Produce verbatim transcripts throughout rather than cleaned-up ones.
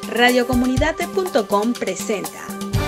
radiocomunidad punto com presenta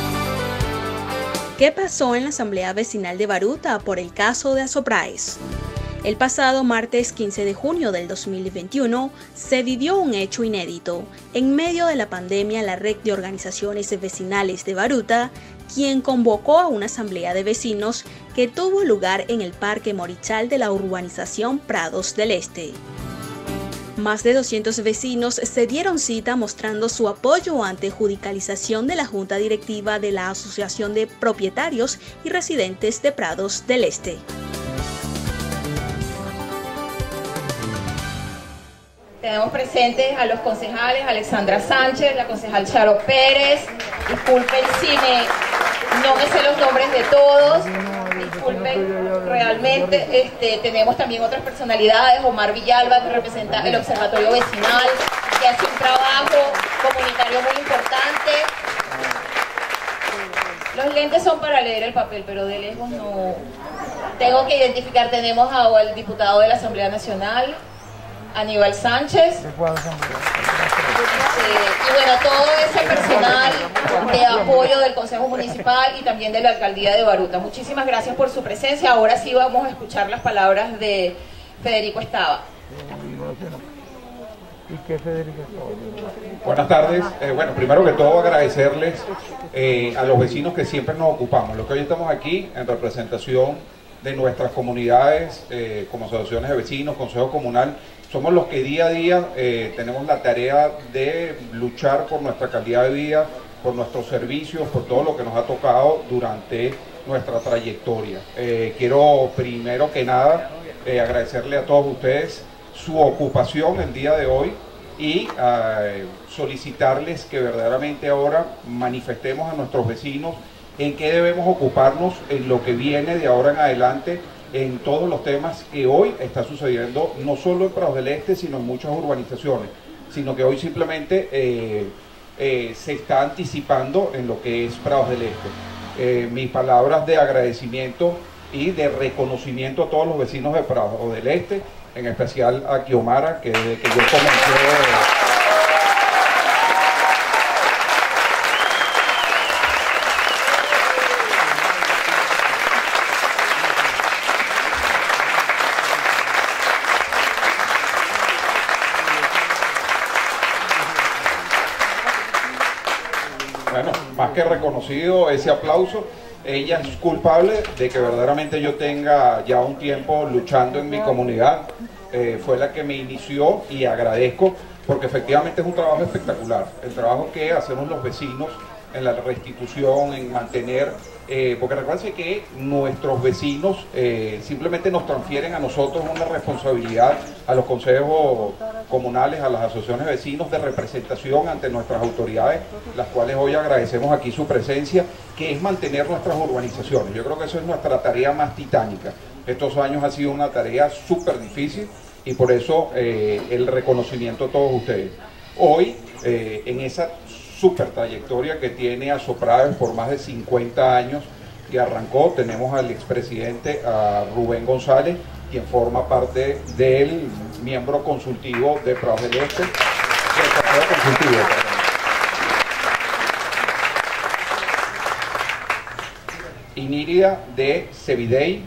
¿Qué pasó en la Asamblea Vecinal de Baruta por el caso de Asopraes? El pasado martes quince de junio del dos mil veintiuno se vivió un hecho inédito. En medio de la pandemia, la Red de Organizaciones Vecinales de Baruta, quien convocó a una asamblea de vecinos que tuvo lugar en el Parque Morichal de la urbanización Prados del Este. Más de doscientos vecinos se dieron cita mostrando su apoyo ante judicialización de la Junta Directiva de la Asociación de Propietarios y Residentes de Prados del Este. Tenemos presentes a los concejales Alexandra Sánchez, la concejal Charo Pérez. Disculpen si me, no me sé los nombres de todos. Disculpen, realmente este, tenemos también otras personalidades. Omar Villalba, que representa el Observatorio Vecinal, que hace un trabajo comunitario muy importante. Los lentes son para leer el papel, pero de lejos no. Tengo que identificar, tenemos al diputado de la Asamblea Nacional, Aníbal Sánchez, este, y bueno, todo ese personal de apoyo del Consejo Municipal y también de la Alcaldía de Baruta. Muchísimas gracias por su presencia. Ahora sí vamos a escuchar las palabras de Federico Estaba. Buenas tardes. Eh, bueno, primero que todo agradecerles eh, a los vecinos que siempre nos ocupamos. Los que hoy estamos aquí en representación de nuestras comunidades, eh, como asociaciones de vecinos, consejo comunal, somos los que día a día eh, tenemos la tarea de luchar por nuestra calidad de vida, por nuestros servicios, por todo lo que nos ha tocado durante nuestra trayectoria. Eh, quiero primero que nada eh, agradecerle a todos ustedes su ocupación el día de hoy y eh, solicitarles que verdaderamente ahora manifestemos a nuestros vecinos en qué debemos ocuparnos en lo que viene de ahora en adelante, en todos los temas que hoy está sucediendo, no solo en Prados del Este, sino en muchas urbanizaciones, sino que hoy simplemente eh, eh, se está anticipando en lo que es Prados del Este. Eh, mis palabras de agradecimiento y de reconocimiento a todos los vecinos de Prados del Este, en especial a Kiomara, que desde que yo comencé... Bueno, más que reconocido ese aplauso, ella es culpable de que verdaderamente yo tenga ya un tiempo luchando en mi comunidad. Eh, fue la que me inició y agradezco porque efectivamente es un trabajo espectacular. El trabajo que hacemos los vecinos en la restitución, en mantener, eh, porque recuerden que nuestros vecinos eh, simplemente nos transfieren a nosotros una responsabilidad, a los consejos comunales, a las asociaciones de vecinos, de representación ante nuestras autoridades, las cuales hoy agradecemos aquí su presencia, que es mantener nuestras urbanizaciones. Yo creo que eso es nuestra tarea más titánica. Estos años ha sido una tarea súper difícil y por eso eh, el reconocimiento a todos ustedes. Hoy, eh, en esa super trayectoria que tiene Asopraes por más de cincuenta años que arrancó, tenemos al expresidente, a Rubén González, quien forma parte del miembro consultivo de Prados del Este, del Consejo Consultivo. Inírida de Cevidey,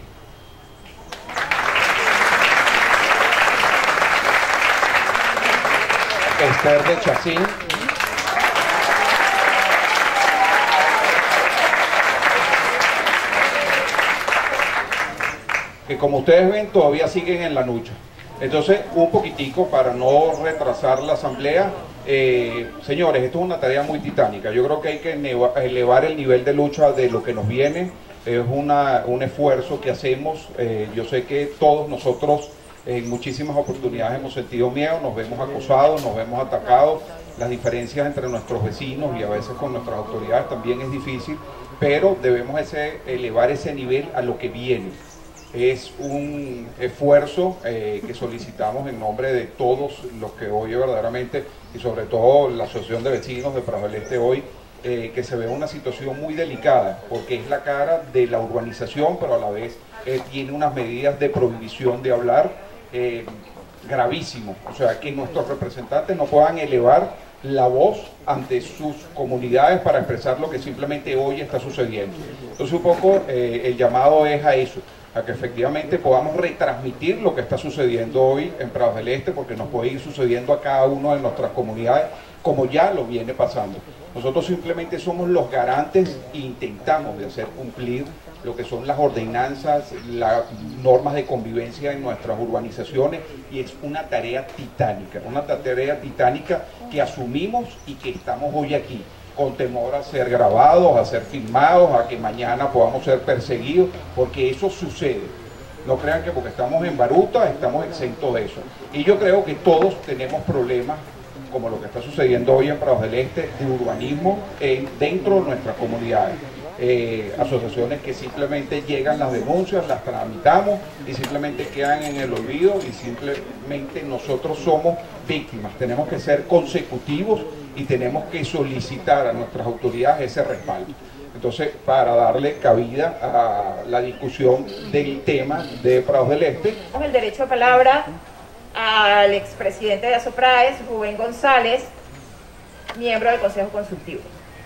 Esther de Chacín, que como ustedes ven todavía siguen en la lucha. Entonces, un poquitico para no retrasar la asamblea, eh, señores, esto es una tarea muy titánica. Yo creo que hay que elevar el nivel de lucha de lo que nos viene. Es una, un esfuerzo que hacemos. Eh, yo sé que todos nosotros en muchísimas oportunidades hemos sentido miedo, nos vemos acosados, nos vemos atacados. Las diferencias entre nuestros vecinos y a veces con nuestras autoridades también es difícil, pero debemos ese, elevar ese nivel a lo que viene. Es un esfuerzo eh, que solicitamos en nombre de todos los que hoy verdaderamente, y sobre todo la Asociación de Vecinos de Prados del Este hoy, eh, que se ve una situación muy delicada, porque es la cara de la urbanización, pero a la vez eh, tiene unas medidas de prohibición de hablar eh, gravísimo. O sea, que nuestros representantes no puedan elevar la voz ante sus comunidades para expresar lo que simplemente hoy está sucediendo. Entonces un poco eh, el llamado es a eso, a que efectivamente podamos retransmitir lo que está sucediendo hoy en Prados del Este, porque nos puede ir sucediendo a cada una de nuestras comunidades, como ya lo viene pasando. Nosotros simplemente somos los garantes e intentamos de hacer cumplir lo que son las ordenanzas, las normas de convivencia en nuestras urbanizaciones, y es una tarea titánica, una tarea titánica que asumimos y que estamos hoy aquí, con temor a ser grabados, a ser filmados, a que mañana podamos ser perseguidos, porque eso sucede. No crean que porque estamos en Baruta estamos exentos de eso. Y yo creo que todos tenemos problemas, como lo que está sucediendo hoy en Prados del Este, de urbanismo en, dentro de nuestras comunidades. Eh, asociaciones que simplemente llegan las denuncias, las tramitamos y simplemente quedan en el olvido, y simplemente nosotros somos víctimas. Tenemos que ser consecutivos y tenemos que solicitar a nuestras autoridades ese respaldo. Entonces, para darle cabida a la discusión del tema de Prados del Este, el derecho de palabra al expresidente de Asopraes, Rubén González, miembro del Consejo Consultivo.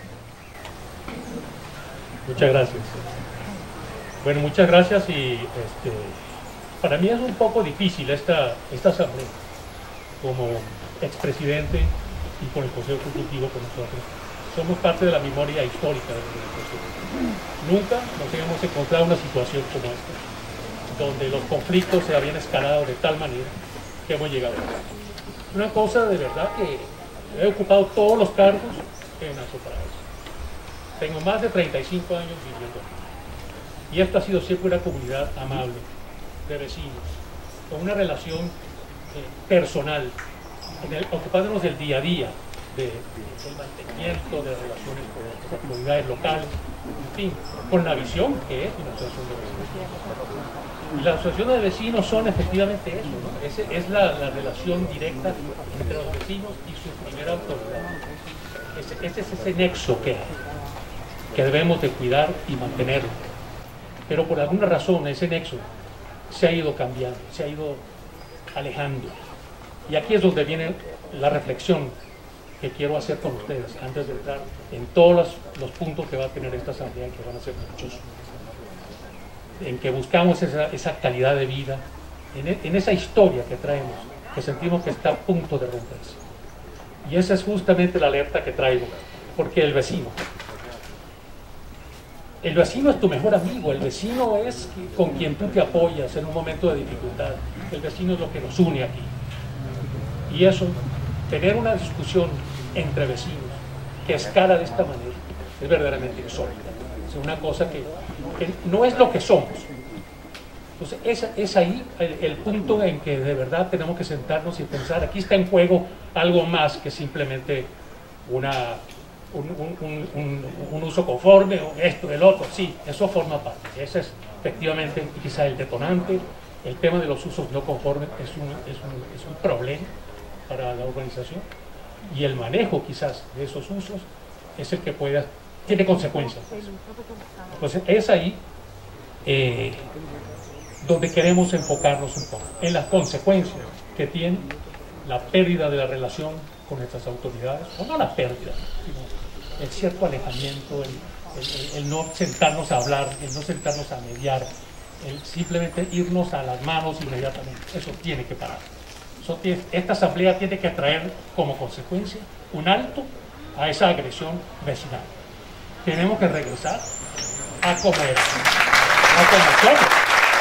Muchas gracias. Bueno, muchas gracias, y este, para mí es un poco difícil esta, esta asamblea, como expresidente y con el Consejo Consultivo con nosotros. Somos parte de la memoria histórica del Consejo. Nunca nos habíamos encontrado una situación como esta, donde los conflictos se habían escalado de tal manera que hemos llegado a esto. Una cosa de verdad que he ocupado todos los cargos en Asopraes. Tengo más de treinta y cinco años viviendo aquí. Y esto ha sido siempre una comunidad amable, de vecinos, con una relación eh, personal, en el, ocupándonos del día a día, de, de, del mantenimiento de relaciones con las comunidades locales, en fin, con la visión que es una asociación de vecinos. Y las asociaciones de vecinos son efectivamente eso, ¿no? Es, es la, la relación directa entre los vecinos y su primera autoridad. Ese, ese es ese nexo que hay, que debemos de cuidar y mantenerlo. Pero por alguna razón ese nexo se ha ido cambiando, se ha ido alejando. Y aquí es donde viene la reflexión que quiero hacer con ustedes, antes de entrar en todos los, los puntos que va a tener esta asamblea, que van a ser muchos, en que buscamos esa, esa calidad de vida, en, en esa historia que traemos, que sentimos que está a punto de romperse. Y esa es justamente la alerta que traigo, porque el vecino, el vecino es tu mejor amigo, el vecino es con quien tú te apoyas en un momento de dificultad, el vecino es lo que nos une aquí. Y eso, tener una discusión entre vecinos que escala de esta manera, es verdaderamente insólita. Es una cosa que, que no es lo que somos. Entonces es, es ahí el, el punto en que de verdad tenemos que sentarnos y pensar, aquí está en juego algo más que simplemente una... Un, un, un, un uso conforme, o esto, el otro, sí, eso forma parte. Ese es efectivamente quizá el detonante. El tema de los usos no conformes es un, es un, es un problema para la organización, y el manejo quizás de esos usos es el que puede, tiene consecuencias. Entonces es ahí eh, donde queremos enfocarnos un poco, en las consecuencias que tiene la pérdida de la relación con nuestras autoridades, o no la pérdida, sino el cierto alejamiento, el, el, el no sentarnos a hablar, el no sentarnos a mediar, el simplemente irnos a las manos inmediatamente. Eso tiene que parar. Eso tiene, esta asamblea tiene que traer como consecuencia un alto a esa agresión vecinal. Tenemos que regresar a como era, a como somos.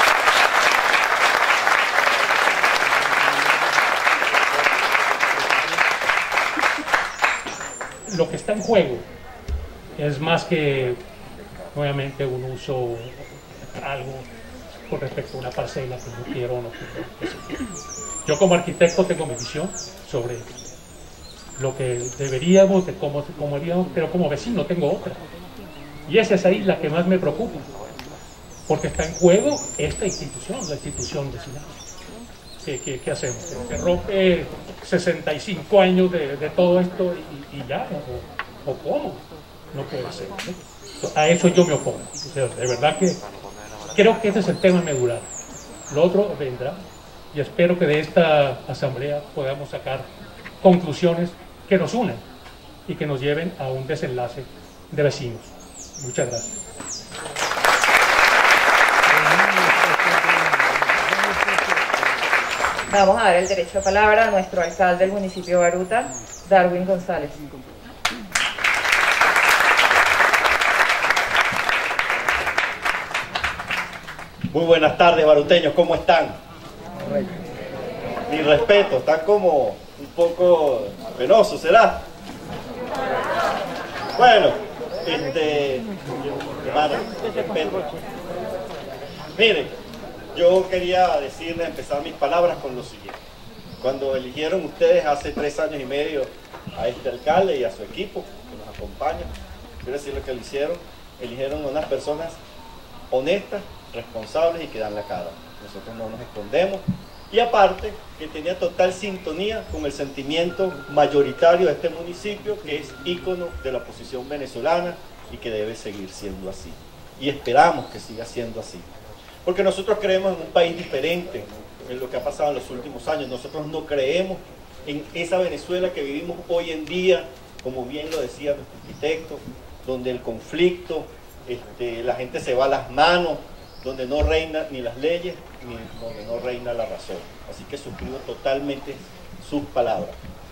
Lo que está en juego es más que nuevamente un uso, algo con respecto a una parcela que no quiero o no quiero. Yo como arquitecto tengo mi visión sobre lo que deberíamos, de cómo, cómo haríamos, pero como vecino tengo otra. Y esa es ahí la que más me preocupa, porque está en juego esta institución, la institución vecinal. ¿Qué, qué, qué hacemos? ¿Se rompe sesenta y cinco años de, de todo esto y, y ya? ¿O, o cómo? No puede ser, ¿no? A eso yo me opongo. O sea, de verdad que creo que ese es el tema medular. Lo otro vendrá, y espero que de esta asamblea podamos sacar conclusiones que nos unan y que nos lleven a un desenlace de vecinos. Muchas gracias. Vamos a dar el derecho de palabra a nuestro alcalde del municipio de Baruta, Darwin González. Muy buenas tardes, baruteños, ¿cómo están? Mi respeto, están como un poco penosos, ¿será? Bueno, este, hermano, respeto. Miren, yo quería decirles, empezar mis palabras con lo siguiente. Cuando eligieron ustedes hace tres años y medio a este alcalde y a su equipo que nos acompaña, quiero decir lo que le hicieron, eligieron a unas personas honestas, responsables y que dan la cara. Nosotros no nos escondemos. Y aparte, que tenía total sintonía con el sentimiento mayoritario de este municipio, que es ícono de la oposición venezolana y que debe seguir siendo así. Y esperamos que siga siendo así. Porque nosotros creemos en un país diferente en lo que ha pasado en los últimos años. Nosotros no creemos en esa Venezuela que vivimos hoy en día, como bien lo decía nuestro arquitecto, donde el conflicto, este, la gente se va a las manos, donde no reina ni las leyes, ni donde no reina la razón. Así que suscribo totalmente sus palabras.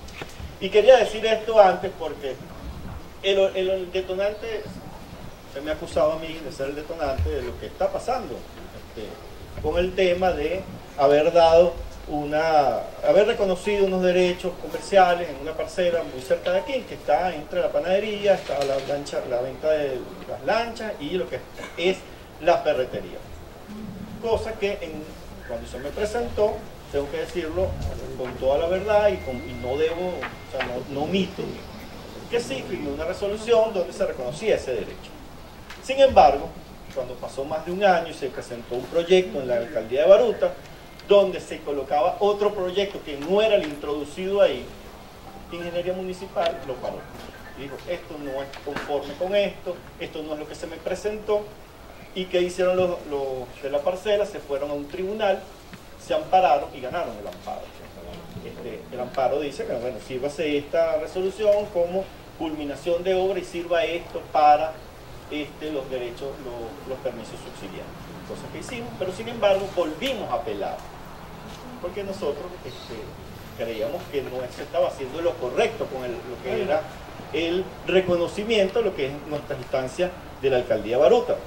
Y quería decir esto antes porque el, el, el detonante, se me ha acusado a mí de ser el detonante de lo que está pasando este, con el tema de haber dado una, haber reconocido unos derechos comerciales en una parcela muy cerca de aquí, que está entre la panadería, está la, lancha, la venta de las lanchas y lo que es la ferretería. Cosa que en, cuando se me presentó, tengo que decirlo con toda la verdad y, con, y no debo, o sea, no, no omito, que sí firmé una resolución donde se reconocía ese derecho. Sin embargo, cuando pasó más de un año y se presentó un proyecto en la alcaldía de Baruta, donde se colocaba otro proyecto que no era el introducido ahí, Ingeniería Municipal lo paró. Dijo, esto no es conforme con esto, esto no es lo que se me presentó. ¿Y qué hicieron los, los de la parcela? Se fueron a un tribunal, se ampararon y ganaron el amparo. Este, el amparo dice que, bueno, sírvase esta resolución como culminación de obra y sirva esto para este, los derechos, los, los permisos subsidiarios. Cosas que hicimos, pero sin embargo volvimos a apelar. Porque nosotros este, creíamos que no se estaba haciendo lo correcto con el, lo que era el reconocimiento de lo que es nuestra instancia de la alcaldía Baruta.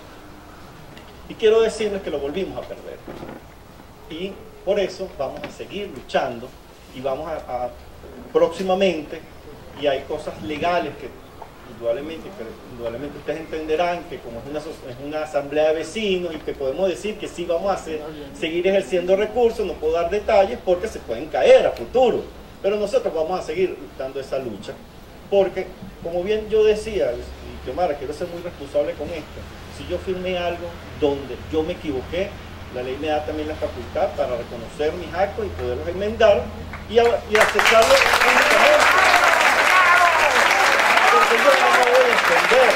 Y quiero decirles que lo volvimos a perder. Y por eso vamos a seguir luchando y vamos a, a próximamente, y hay cosas legales que indudablemente, que indudablemente ustedes entenderán que como es una, es una asamblea de vecinos y que podemos decir que sí vamos a hacer, seguir ejerciendo recursos, no puedo dar detalles porque se pueden caer a futuro. Pero nosotros vamos a seguir dando esa lucha. Porque, como bien yo decía, y Xiomara, quiero ser muy responsable con esto, si yo firmé algo donde yo me equivoqué, la ley me da también la facultad para reconocer mis actos y poderlos enmendar y, a, y aceptarlo únicamente. Porque yo no me voy a entender.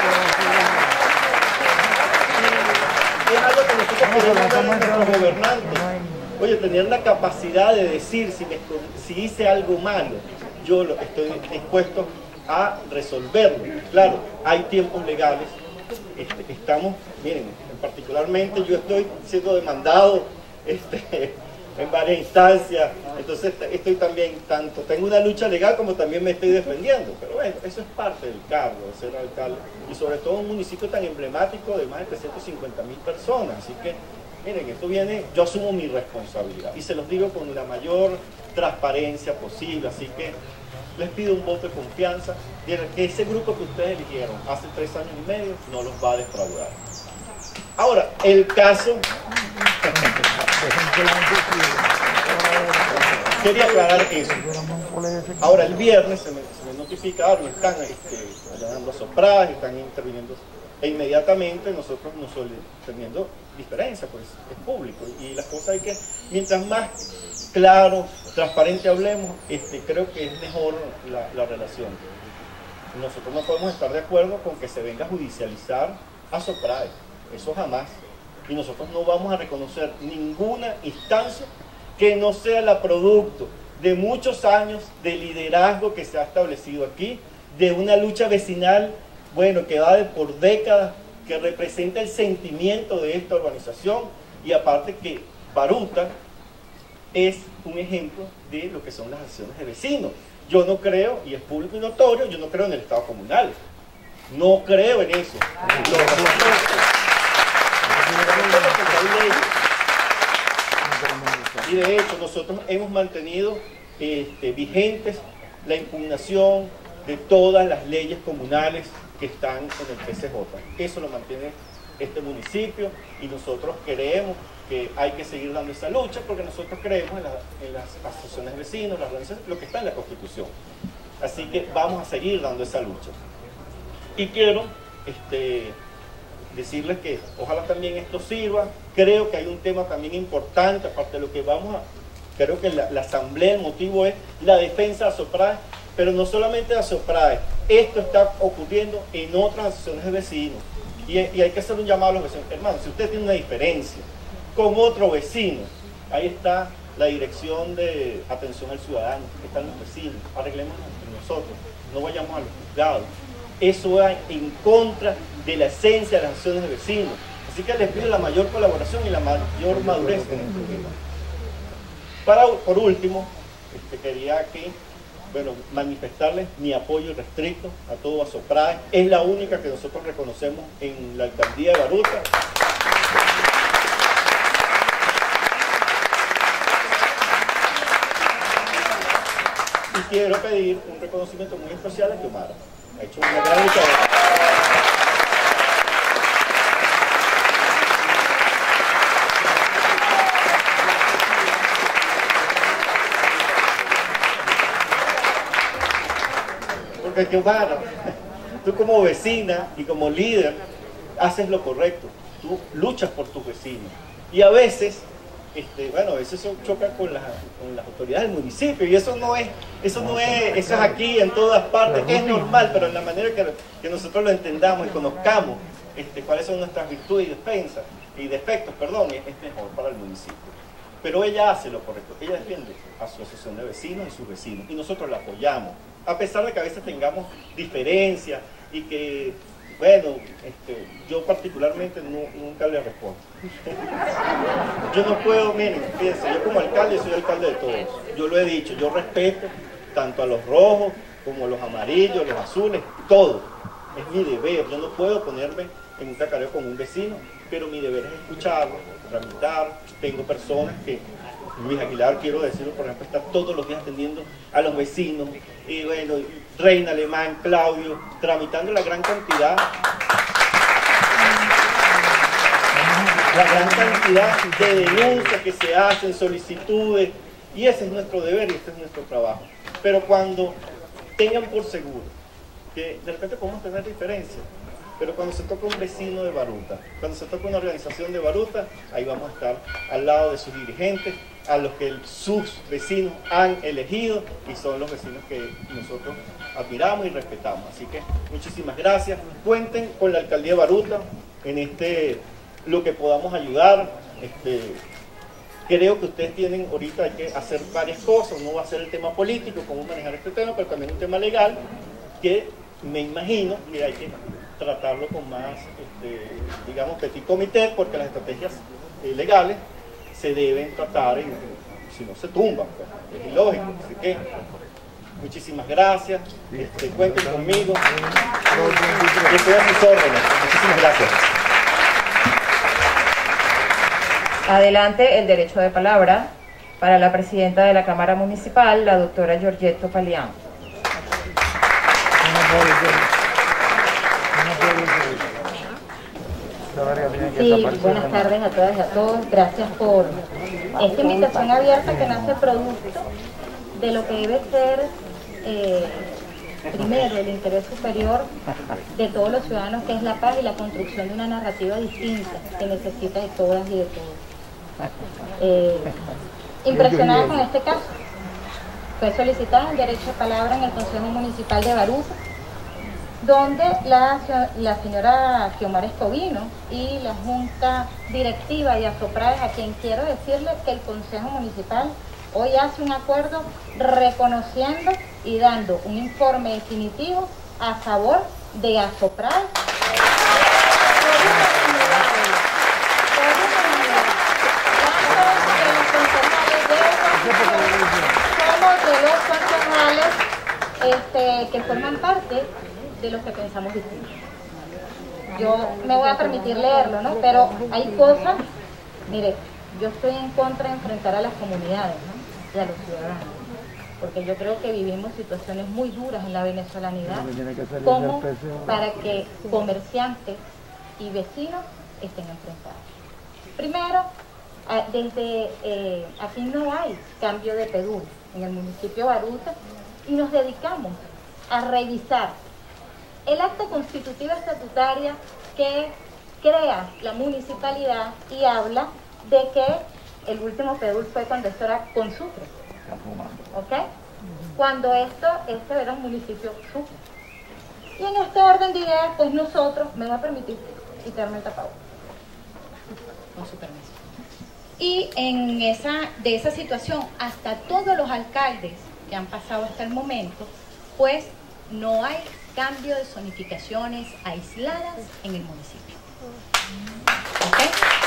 Es algo que nosotros queremos dar a nuestros gobernantes. Oye, tener la capacidad de decir si, me, si hice algo malo, yo lo, estoy dispuesto a resolverlo. Claro, hay tiempos legales. Este, estamos, miren, particularmente yo estoy siendo demandado este, en varias instancias, entonces estoy también, tanto tengo una lucha legal como también me estoy defendiendo, pero bueno, eso es parte del cargo de ser alcalde, y sobre todo un municipio tan emblemático de más de trescientas cincuenta mil personas, así que miren, esto viene, yo asumo mi responsabilidad, y se los digo con la mayor transparencia posible, así que les pido un voto de confianza, de que ese grupo que ustedes eligieron hace tres años y medio no los va a defraudar. Ahora, el caso... Quería aclarar eso. Ahora, el viernes se me, se me notificaron, están este, llamando a Sopraz, están interviniendo, e inmediatamente nosotros nos solemos teniendo diferencia, pues es público, y las cosas hay que, mientras más claro, transparente hablemos, este, creo que es mejor la, la relación. Nosotros no podemos estar de acuerdo con que se venga a judicializar a Soprae, eso jamás, y nosotros no vamos a reconocer ninguna instancia que no sea la producto de muchos años de liderazgo que se ha establecido aquí, de una lucha vecinal, bueno, que va de por décadas, que representa el sentimiento de esta urbanización, y aparte que Baruta es un ejemplo de lo que son las acciones de vecinos. Yo no creo, y es público y notorio, yo no creo en el Estado comunal. No creo en eso. No, no, no. Y de hecho, nosotros hemos mantenido este, vigentes la impugnación de todas las leyes comunales que están en el P C J. Eso lo mantiene este municipio, y nosotros creemos que hay que seguir dando esa lucha, porque nosotros creemos en, la, en las asociaciones de vecinos, las organizaciones, lo que está en la Constitución. Así que vamos a seguir dando esa lucha. Y quiero este, decirles que ojalá también esto sirva. Creo que hay un tema también importante, aparte de lo que vamos a... Creo que la, la asamblea, el motivo es la defensa de Asoprae, pero no solamente de Asoprae. Esto está ocurriendo en otras asociaciones de vecinos. Y, y hay que hacer un llamado a los vecinos. Hermanos, si usted tiene una diferencia con otro vecino, ahí está la dirección de atención al ciudadano, están los vecinos, arreglemos entre nosotros, no vayamos a los juzgados. Eso va en contra de la esencia de las acciones de vecinos. Así que les pido la mayor colaboración y la mayor madurez en este tema. Para, por último, este, quería aquí, bueno, manifestarles mi apoyo irrestricto a todo Asoprae. Es la única que nosotros reconocemos en la alcaldía de Baruta. Y quiero pedir un reconocimiento muy especial a Xiomara. Ha hecho una gran lucha. Porque Xiomara, tú como vecina y como líder haces lo correcto. Tú luchas por tus vecinos. Y a veces... Este, bueno, a veces eso choca con, la, con las autoridades del municipio, y eso no es, eso no es, eso es aquí en todas partes, que es normal, pero en la manera que, que nosotros lo entendamos y conozcamos este, cuáles son nuestras virtudes y defensas y defectos, perdón, es, es mejor para el municipio. Pero ella hace lo correcto, ella defiende a su asociación de vecinos y sus vecinos, y nosotros la apoyamos, a pesar de que a veces tengamos diferencias y que, bueno, este, yo particularmente no, nunca le respondo. Yo no puedo, miren, fíjense, yo como alcalde soy alcalde de todos. Yo lo he dicho, yo respeto tanto a los rojos como a los amarillos, los azules, todo. Es mi deber, yo no puedo ponerme en un cacareo con un vecino, pero mi deber es escucharlo, tramitar. Tengo personas que, Luis Aguilar, quiero decirlo, por ejemplo, está todos los días atendiendo a los vecinos, y bueno, Reina Alemán, Claudio, tramitando la gran cantidad, la gran cantidad de denuncias que se hacen, solicitudes, y ese es nuestro deber y este es nuestro trabajo. Pero cuando tengan por seguro que de repente podemos tener diferencias, pero cuando se toca un vecino de Baruta, cuando se toca una organización de Baruta, ahí vamos a estar al lado de sus dirigentes, a los que sus vecinos han elegido, y son los vecinos que nosotros admiramos y respetamos. Así que muchísimas gracias. Cuenten con la alcaldía de Baruta en este, lo que podamos ayudar. Este, creo que ustedes tienen ahorita hay que hacer varias cosas, no va a ser el tema político, cómo manejar este tema, pero también un tema legal que me imagino que hay que tratarlo con más, este, digamos, petit comité, porque las estrategias eh, legales se deben tratar, y si no se tumban, pues, es ilógico. Así que muchísimas gracias, este, cuenten conmigo, yo estoy a sus órdenes. Muchísimas gracias. Adelante el derecho de palabra para la presidenta de la Cámara Municipal, la doctora Giorgetto Palián. Sí, buenas tardes a todas y a todos. Gracias por esta invitación abierta que nace producto de lo que debe ser, eh, primero, el interés superior de todos los ciudadanos, que es la paz y la construcción de una narrativa distinta que necesita de todas y de todos. Eh, impresionada con este caso. Fue solicitado el derecho de palabra en el Consejo Municipal de Baruta, donde la, la señora Xiomara Escobino y la Junta Directiva de Asoprae, a quien quiero decirle que el Consejo Municipal hoy hace un acuerdo reconociendo y dando un informe definitivo a favor de Asopraz. Somos de los concejales este, que forman parte de los que pensamos distintos. Yo me voy a permitir leerlo, ¿no? Pero hay cosas, mire, yo estoy en contra de enfrentar a las comunidades, ¿no? Y a los ciudadanos, porque yo creo que vivimos situaciones muy duras en la venezolanidad, como para que comerciantes y vecinos estén enfrentados. Primero, desde eh, aquí no hay cambio de P D U en el municipio de Baruta y nos dedicamos a revisar el acta constitutiva estatutaria que crea la municipalidad y habla de que el último P D U fue cuando esto era con Sucre, ¿ok? Cuando esto, este era un municipio Sucre. Y en este orden de ideas, pues nosotros, me va a permitir quitarme el tapabocas, con su permiso. Y en esa, de esa situación, hasta todos los alcaldes que han pasado hasta el momento, pues no hay cambio de zonificaciones aisladas en el municipio. ¿Okay?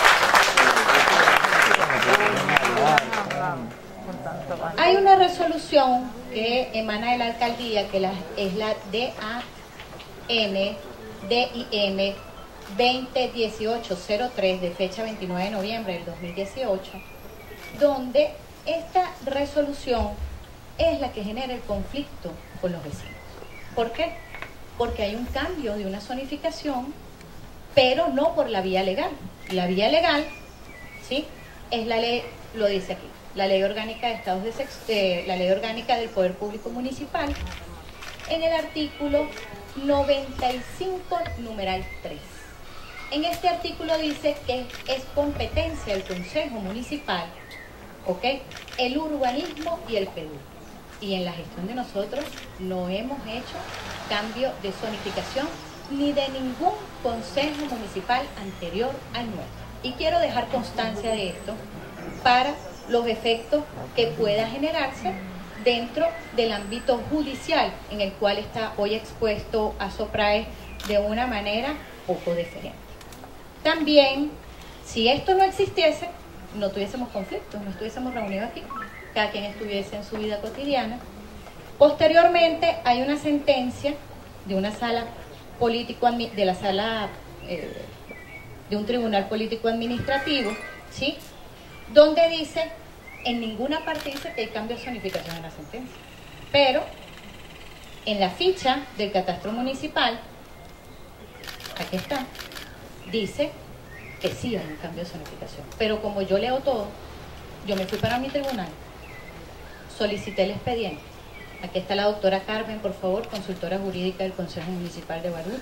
Hay una resolución que emana de la alcaldía, que la, es la D A M D I M veinte dieciocho cero tres de fecha veintinueve de noviembre del dos mil dieciocho, donde esta resolución es la que genera el conflicto con los vecinos. ¿Por qué? Porque hay un cambio de una zonificación, pero no por la vía legal. La vía legal, ¿sí?, es la ley, lo dice aquí, la ley orgánica de estados de sex, eh, la ley orgánica del Poder Público Municipal, en el artículo noventa y cinco, numeral tres. En este artículo dice que es competencia del Consejo Municipal, ¿ok?, el urbanismo y el P D U. Y en la gestión de nosotros no hemos hecho cambio de zonificación ni de ningún consejo municipal anterior al nuestro. Y quiero dejar constancia de esto para los efectos que pueda generarse dentro del ámbito judicial en el cual está hoy expuesto Asoprae de una manera poco diferente. También, si esto no existiese, no tuviésemos conflictos, no estuviésemos reunidos aquí, cada quien estuviese en su vida cotidiana. Posteriormente hay una sentencia de una sala político de la sala eh, de un tribunal político administrativo, ¿sí?, donde dice, en ninguna parte dice que hay cambio de zonificación en la sentencia, pero en la ficha del catastro municipal, aquí está, dice que sí hay un cambio de zonificación. Pero como yo leo todo, yo me fui para mi tribunal, solicité el expediente. Aquí está la doctora Carmen, por favor, consultora jurídica del Consejo Municipal de Baruta,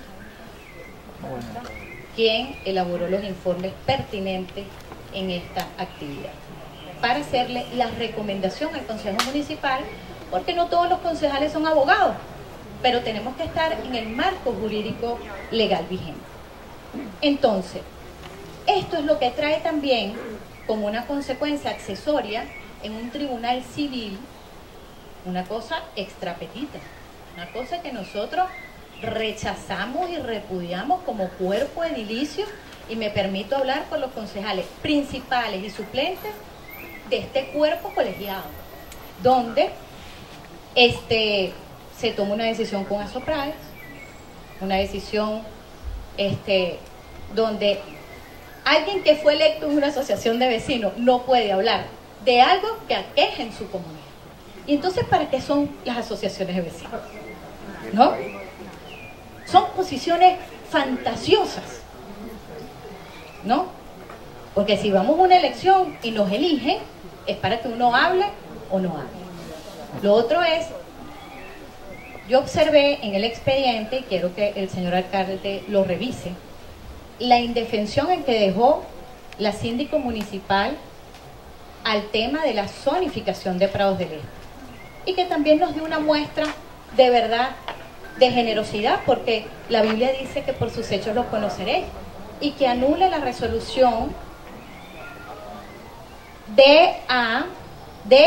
quien elaboró los informes pertinentes en esta actividad, para hacerle la recomendación al Consejo Municipal, porque no todos los concejales son abogados, pero tenemos que estar en el marco jurídico legal vigente. Entonces, esto es lo que trae también como una consecuencia accesoria en un tribunal civil, una cosa extrapetita, una cosa que nosotros rechazamos y repudiamos como cuerpo edilicio, y me permito hablar por los concejales principales y suplentes de este cuerpo colegiado, donde este, se toma una decisión con Asopraes, una decisión este, donde alguien que fue electo en una asociación de vecinos no puede hablar de algo que aqueje en su comunidad. Y entonces, ¿para qué son las asociaciones de vecinos? ¿No? Son posiciones fantasiosas, ¿no? Porque si vamos a una elección y nos eligen, es para que uno hable o no hable. Lo otro es, yo observé en el expediente, y quiero que el señor alcalde lo revise, la indefensión en que dejó la síndico municipal al tema de la zonificación de Prados del Este, y que también nos dio una muestra de verdad de generosidad, porque la Biblia dice que por sus hechos los conoceréis, y que anule la resolución D A D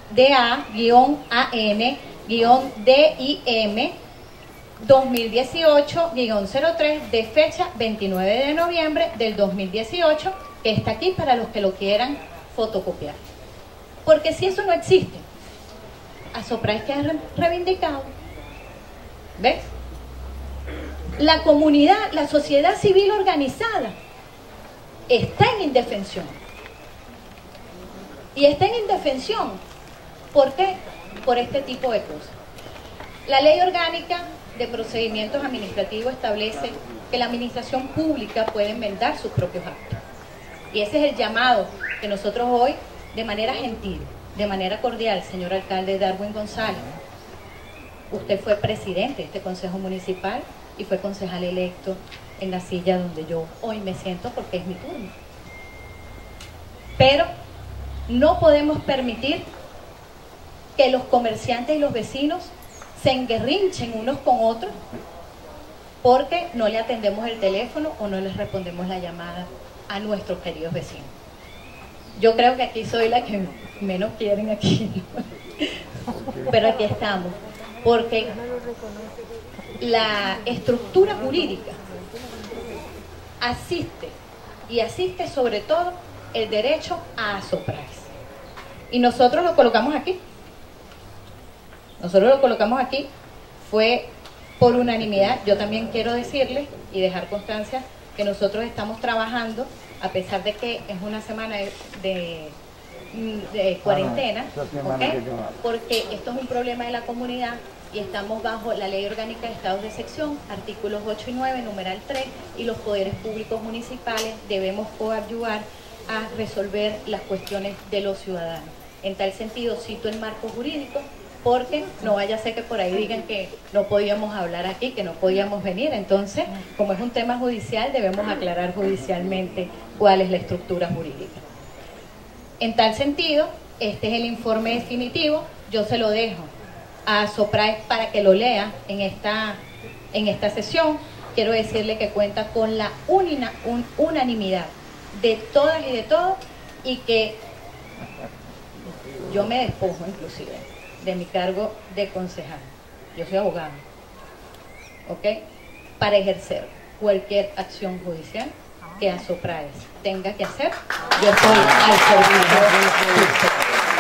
D A A N D I M dos mil dieciocho cero tres de fecha veintinueve de noviembre del dos mil dieciocho, que está aquí para los que lo quieran fotocopiar. Porque si eso no existe, Asopraes queda reivindicado. ¿Ves? La comunidad, la sociedad civil organizada está en indefensión. Y está en indefensión. ¿Por qué? Por este tipo de cosas. La Ley Orgánica de Procedimientos Administrativos establece que la administración pública puede enmendar sus propios actos. Y ese es el llamado que nosotros hoy, de manera gentil, de manera cordial, señor alcalde Darwin González, usted fue presidente de este consejo municipal y fue concejal electo en la silla donde yo hoy me siento porque es mi turno. Pero no podemos permitir que los comerciantes y los vecinos se enguerrinchen unos con otros porque no le atendemos el teléfono o no les respondemos la llamada a nuestros queridos vecinos. Yo creo que aquí soy la que menos quieren aquí, ¿no? Pero aquí estamos, porque la estructura jurídica asiste, y asiste sobre todo el derecho a Asopraes. Y nosotros lo colocamos aquí. Nosotros lo colocamos aquí, fue por unanimidad. Yo también quiero decirles y dejar constancia que nosotros estamos trabajando, a pesar de que es una semana de, de, de cuarentena, ¿okay? Porque esto es un problema de la comunidad y estamos bajo la Ley Orgánica de Estados de Sección, artículos ocho y nueve, numeral tres, y los poderes públicos municipales debemos coadyuvar a resolver las cuestiones de los ciudadanos. En tal sentido, cito el marco jurídico, porque no vaya a ser que por ahí digan que no podíamos hablar aquí, que no podíamos venir. Entonces, como es un tema judicial, debemos aclarar judicialmente cuál es la estructura jurídica. En tal sentido, este es el informe definitivo, yo se lo dejo a Asopraes para que lo lea en esta, en esta sesión. Quiero decirle que cuenta con la unina, un, unanimidad de todas y de todos, y que yo me despojo inclusive de mi cargo de concejal. Yo soy abogado, ¿ok? Para ejercer cualquier acción judicial que Asopraes tenga que hacer, yo estoy al servicio de usted.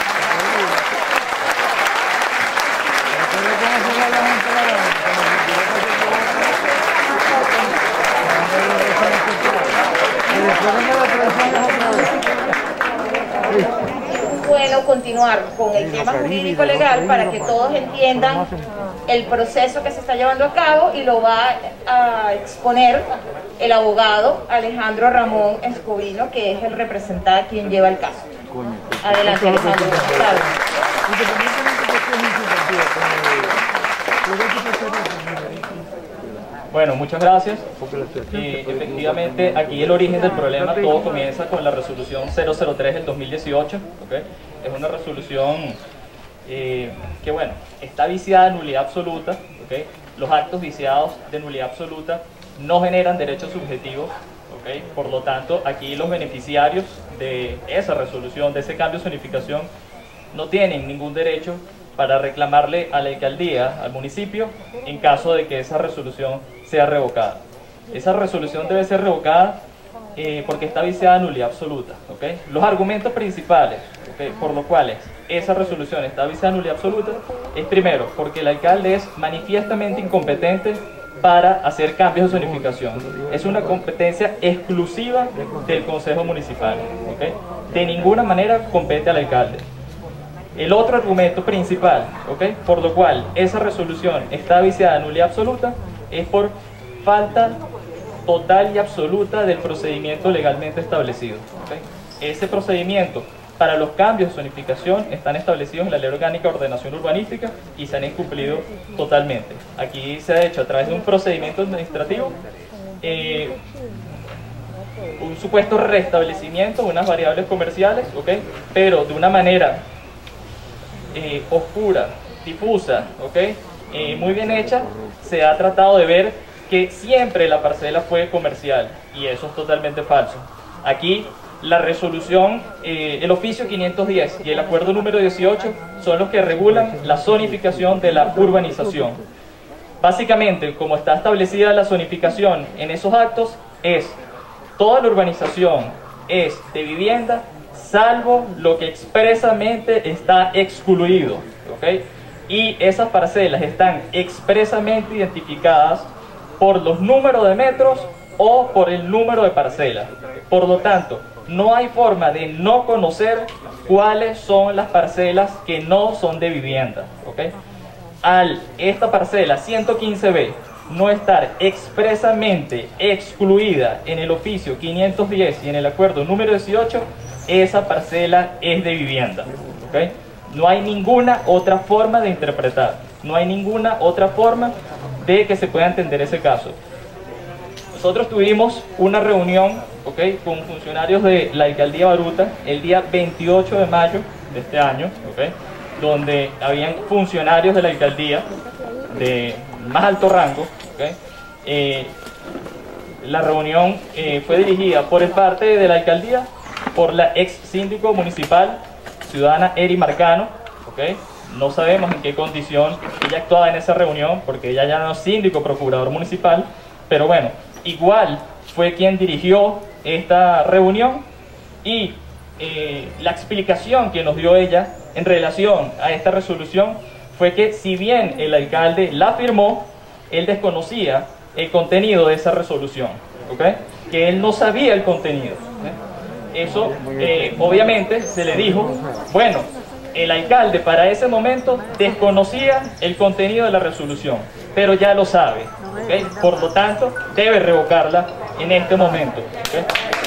Bueno, continuar con el tema jurídico legal para que todos entiendan el proceso que se está llevando a cabo, y lo va a exponer el abogado Alejandro Ramón Escobino, que es el representante quien lleva el caso. Adelante, Alejandro. Claro. Bueno, muchas gracias. Y efectivamente, aquí el origen del problema, todo comienza con la resolución cero cero tres del dos mil dieciocho, ¿okay? Es una resolución eh, que, bueno, está viciada de nulidad absoluta, ¿okay? Los actos viciados de nulidad absoluta no generan derechos subjetivos, ¿okay? Por lo tanto, aquí los beneficiarios de esa resolución, de ese cambio de zonificación, no tienen ningún derecho para reclamarle a la alcaldía, al municipio, en caso de que esa resolución sea revocada. Esa resolución debe ser revocada eh, porque está viciada de nulidad absoluta, ¿okay? Los argumentos principales, ¿okay?, por los cuales esa resolución está viciada de nulidad absoluta es, primero, porque el alcalde es manifiestamente incompetente para hacer cambios de zonificación. Es una competencia exclusiva del Consejo Municipal, ¿okay? De ninguna manera compete al alcalde. El otro argumento principal, ¿okay?, por lo cual esa resolución está viciada de nulidad absoluta, es por falta total y absoluta del procedimiento legalmente establecido, ¿okay? Ese procedimiento para los cambios de zonificación están establecidos en la Ley Orgánica de Ordenación Urbanística y se han incumplido totalmente. Aquí se ha hecho a través de un procedimiento administrativo eh, un supuesto restablecimiento de unas variables comerciales, ¿okay?, pero de una manera Eh, oscura, difusa, ¿okay?, eh, muy bien hecha. Se ha tratado de ver que siempre la parcela fue comercial, y eso es totalmente falso. Aquí la resolución, eh, el oficio quinientos diez y el acuerdo número dieciocho son los que regulan la zonificación de la urbanización. Básicamente, como está establecida la zonificación en esos actos, es toda la urbanización es de vivienda, salvo lo que expresamente está excluido, ¿ok? Y esas parcelas están expresamente identificadas por los números de metros o por el número de parcelas. Por lo tanto, no hay forma de no conocer cuáles son las parcelas que no son de vivienda, ¿ok? Al esta parcela ciento quince B no estar expresamente excluida en el oficio quinientos diez y en el acuerdo número dieciocho, esa parcela es de vivienda, ¿ok? No hay ninguna otra forma de interpretar, no hay ninguna otra forma de que se pueda entender ese caso. Nosotros tuvimos una reunión, ¿okay?, con funcionarios de la alcaldía Baruta el día veintiocho de mayo de este año, ¿okay?, donde habían funcionarios de la alcaldía de más alto rango, ¿okay? Eh, la reunión eh, fue dirigida por el parte de la alcaldía por la ex síndico municipal ciudadana Eri Marcano, ¿okay? No sabemos en qué condición ella actuaba en esa reunión, porque ella ya no es síndico procurador municipal, pero bueno, igual fue quien dirigió esta reunión y eh, la explicación que nos dio ella en relación a esta resolución fue que si bien el alcalde la firmó, él desconocía el contenido de esa resolución, ¿okay?, que él no sabía el contenido, ¿eh? Eso eh, obviamente se le dijo, bueno, el alcalde para ese momento desconocía el contenido de la resolución, pero ya lo sabe, ¿okay? Por lo tanto debe revocarla en este momento, ¿okay?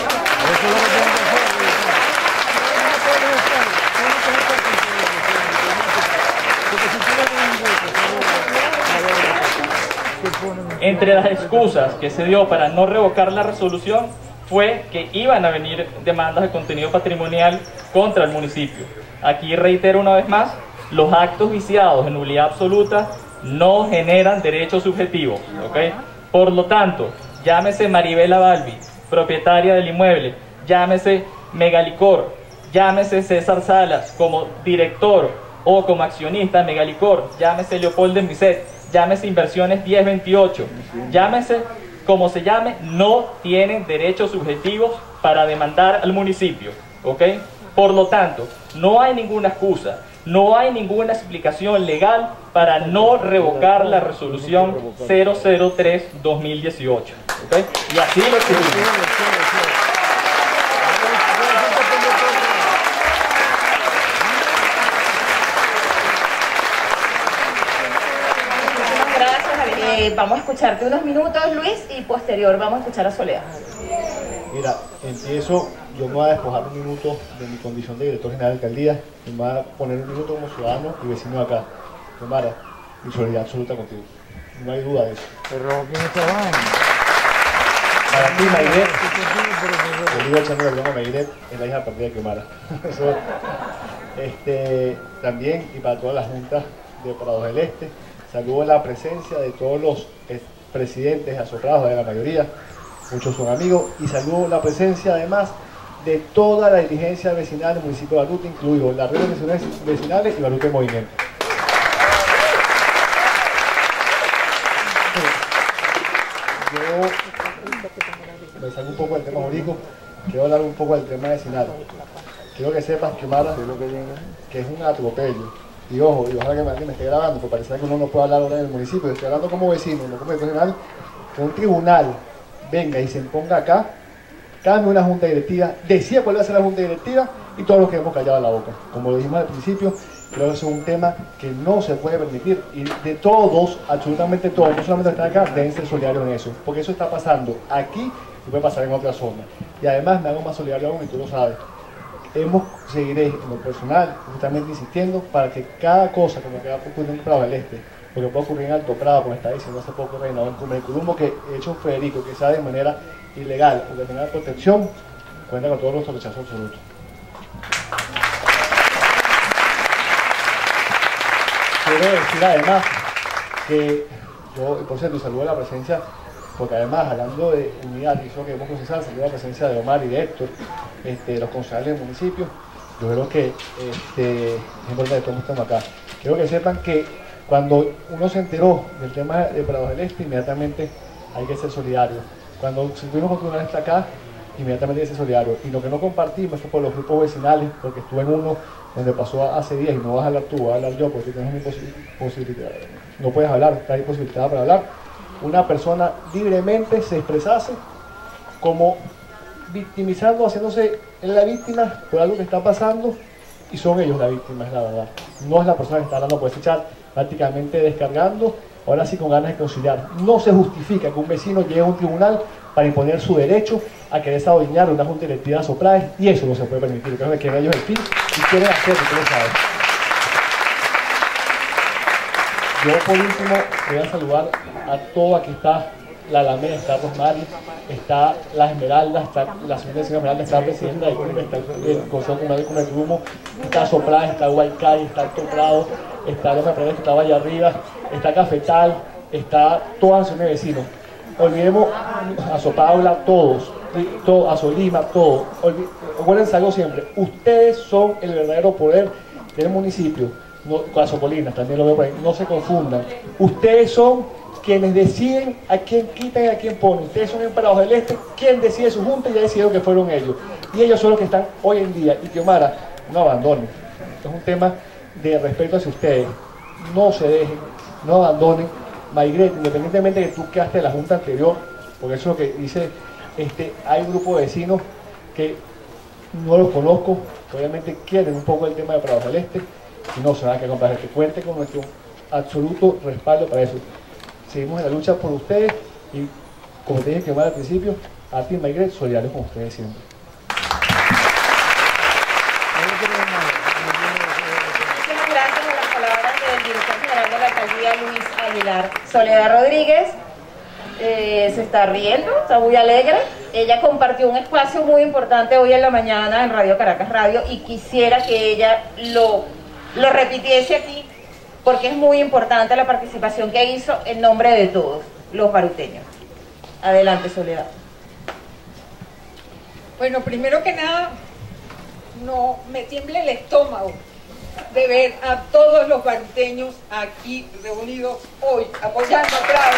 Entre las excusas que se dio para no revocar la resolución fue que iban a venir demandas de contenido patrimonial contra el municipio. Aquí reitero una vez más, los actos viciados en nulidad absoluta no generan derechos subjetivos, ¿okay? Por lo tanto, llámese Maribela Balbi, propietaria del inmueble, llámese Megalicor, llámese César Salas como director o como accionista de Megalicor, llámese Leopoldo Miset, llámese Inversiones diez veintiocho, llámese como se llame, no tienen derechos subjetivos para demandar al municipio, ¿ok? Por lo tanto, no hay ninguna excusa, no hay ninguna explicación legal para no revocar la resolución cero cero tres guión dos mil dieciocho, ¿ok? Y así lo exigimos. Eh, vamos a escucharte unos minutos, Luis, y posterior vamos a escuchar a Soledad. Mira, empiezo, yo me voy a despojar un minuto de mi condición de director general de alcaldía, y me voy a poner un minuto como ciudadano y vecino de acá. Tomara, mi solidaridad absoluta contigo. No hay duda de eso. Pero ¿quién está hablando? Para ti, Mayret, el líder echando el a Mayret es la hija perdida de Quemara. Eso, este, también, y para todas las juntas de Prados del Este, saludo la presencia de todos los presidentes azotrados, de la mayoría, muchos son amigos, y saludo la presencia además de toda la dirigencia vecinal del municipio de Baruta, incluido las redes vecinales y Baruta en Movimiento. Yo me salgo un poco del tema jurídico, quiero hablar un poco del tema vecinal. Quiero que sepas, Xiomara, que es un atropello. Y ojo, y ojalá que alguien me esté grabando, porque parece que uno no puede hablar ahora en el municipio. Estoy hablando como vecino, no como profesional. Que un tribunal venga y se imponga acá, cambie una junta directiva, decida cuál va a ser la junta directiva y todos los que hemos callado la boca. Como lo dijimos al principio, creo que eso es un tema que no se puede permitir. Y de todos, absolutamente todos, no solamente están acá, deben ser solidarios en eso. Porque eso está pasando aquí y puede pasar en otra zona. Y además me hago más solidario aún, y tú lo sabes. Hemos, seguiré en lo personal, justamente insistiendo para que cada cosa, como que va a ocurrir en Prado del Este, o que puede ocurrir en Alto Prado, como está diciendo hace poco Reinaldo en Cumerculumbo, que he hecho un Federico, que sea de manera ilegal o que tenga protección, cuenta con todo nuestro rechazo absoluto. Quiero decir además que yo, y por cierto, saludo a la presencia porque además, hablando de unidad, y eso que hemos procesado, salió la presencia de Omar y de Héctor, este, los concejales del municipio, yo creo que este, es importante que todos estemos acá. Quiero que sepan que cuando uno se enteró del tema de Prados del Este, inmediatamente hay que ser solidario. Cuando supimos que una está acá, inmediatamente hay que ser solidario. Y lo que no compartimos fue por los grupos vecinales, porque estuve en uno donde pasó hace días, y no vas a hablar tú, voy a hablar yo, porque tienes una posibilidad, no puedes hablar, está imposibilitada para hablar. Una persona libremente se expresase como victimizando, haciéndose la víctima por algo que está pasando, y son ellos la víctima, es la verdad. No es la persona que está hablando por ese chat, prácticamente descargando, ahora sí con ganas de conciliar. No se justifica que un vecino llegue a un tribunal para imponer su derecho a querer desadueñar una junta directiva de Sopraes, y eso no se puede permitir. Creo que quieren ellos el fin y quieren hacer lo que ustedes saben. Yo por último voy a saludar a todo. Aquí está la Alameda, está Rosmary, está la Esmeralda, está la señora Esmeralda, está la presidenta del club, está el Consejo Comunal con el Grumo, está Sopraes, está Guaycay, está Alto Prado, está Los Aprendes, está Valle Arriba, está Cafetal, está toda la zona de vecinos. Olvidemos a Sopaula, todos, todo, a Solima, todos. Acuérdense algo siempre, ustedes son el verdadero poder del municipio. No, con las Sopolinas, también lo veo por ahí, no se confundan. Ustedes son quienes deciden a quién quitan y a quién ponen. Ustedes son en Prados del Este, quien decide su junta, y ya decidieron que fueron ellos. Y ellos son los que están hoy en día. Y que Omar no abandonen. Es un tema de respeto hacia ustedes. No se dejen, no abandonen. Maigret, independientemente de que tú quedaste de la junta anterior, porque eso es lo que dice, este, hay un grupo de vecinos que no los conozco, que obviamente quieren un poco el tema de Prados del Este, y no se van a quedar con que cuente con nuestro absoluto respaldo para eso. Seguimos en la lucha por ustedes, y como te dije que mal al principio, a ti Maigret, solidarios con ustedes siempre. Muchas gracias a las palabras del director general de la alcaldía, Luis Aguilar. Soledad Rodríguez eh, se está riendo, está muy alegre. Ella compartió un espacio muy importante hoy en la mañana en Radio Caracas Radio, y quisiera que ella lo, lo repitiese aquí, porque es muy importante la participación que hizo en nombre de todos los baruteños. Adelante, Soledad. Bueno, primero que nada, no me tiembla el estómago de ver a todos los baruteños aquí reunidos hoy, apoyando a Prados.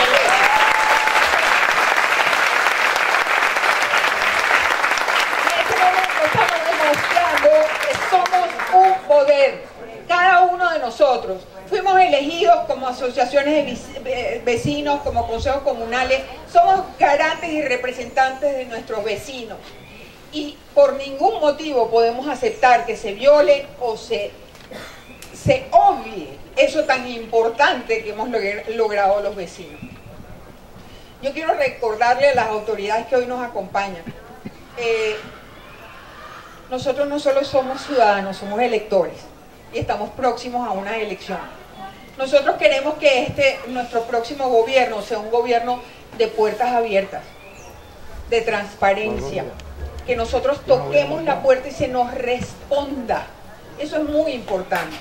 En este momento estamos demostrando que somos un poder, cada uno de nosotros. Fuimos elegidos como asociaciones de vecinos, como consejos comunales, somos garantes y representantes de nuestros vecinos. Y por ningún motivo podemos aceptar que se viole o se, se obvie eso tan importante que hemos logrado los vecinos. Yo quiero recordarle a las autoridades que hoy nos acompañan, eh, nosotros no solo somos ciudadanos, somos electores, y estamos próximos a una elección. Nosotros queremos que este, nuestro próximo gobierno sea un gobierno de puertas abiertas, de transparencia, que nosotros toquemos la puerta y se nos responda. Eso es muy importante.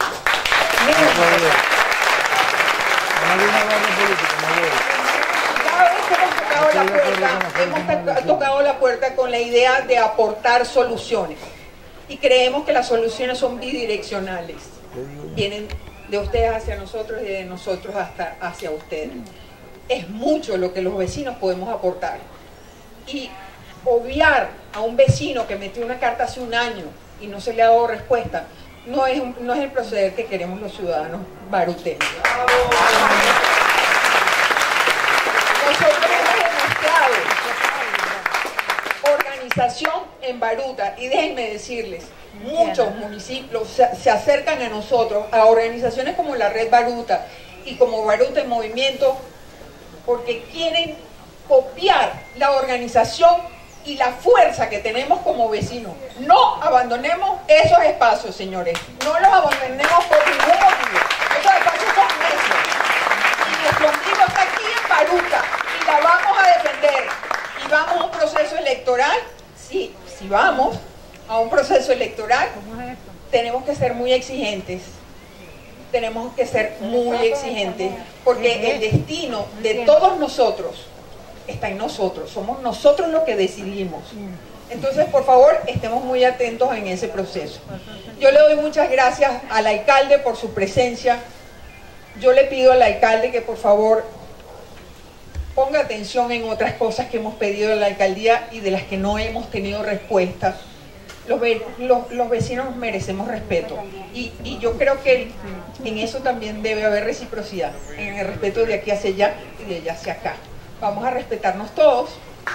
Cada vez que hemos tocado la puerta, hemos tocado la puerta con la idea de aportar soluciones. Y creemos que las soluciones son bidireccionales. Vienen de ustedes hacia nosotros y de nosotros hasta hacia ustedes. Es mucho lo que los vecinos podemos aportar. Y obviar a un vecino que metió una carta hace un año y no se le ha dado respuesta, no es, un, no es el proceder que queremos los ciudadanos baruteños. Nosotros hemos demostrado organización en Baruta, y déjenme decirles, muchos municipios se, se acercan a nosotros, a organizaciones como la Red Baruta y como Baruta en Movimiento, porque quieren copiar la organización y la fuerza que tenemos como vecinos. No abandonemos esos espacios, señores. No los abandonemos por ningún motivo. Esos espacios son nuestros. Y nuestro ombligo está aquí en Baruta, y la vamos a defender. Y vamos a un proceso electoral. Sí, si vamos a un proceso electoral, tenemos que ser muy exigentes. Tenemos que ser muy exigentes, porque el destino de todos nosotros está en nosotros, somos nosotros los que decidimos. Entonces, por favor, estemos muy atentos en ese proceso. Yo le doy muchas gracias al alcalde por su presencia. Yo le pido al alcalde que por favor ponga atención en otras cosas que hemos pedido a la alcaldía y de las que no hemos tenido respuesta. Los, los, los vecinos merecemos respeto y, y yo creo que en eso también debe haber reciprocidad, en el respeto de aquí hacia allá y de allá hacia acá. Vamos a respetarnos todos,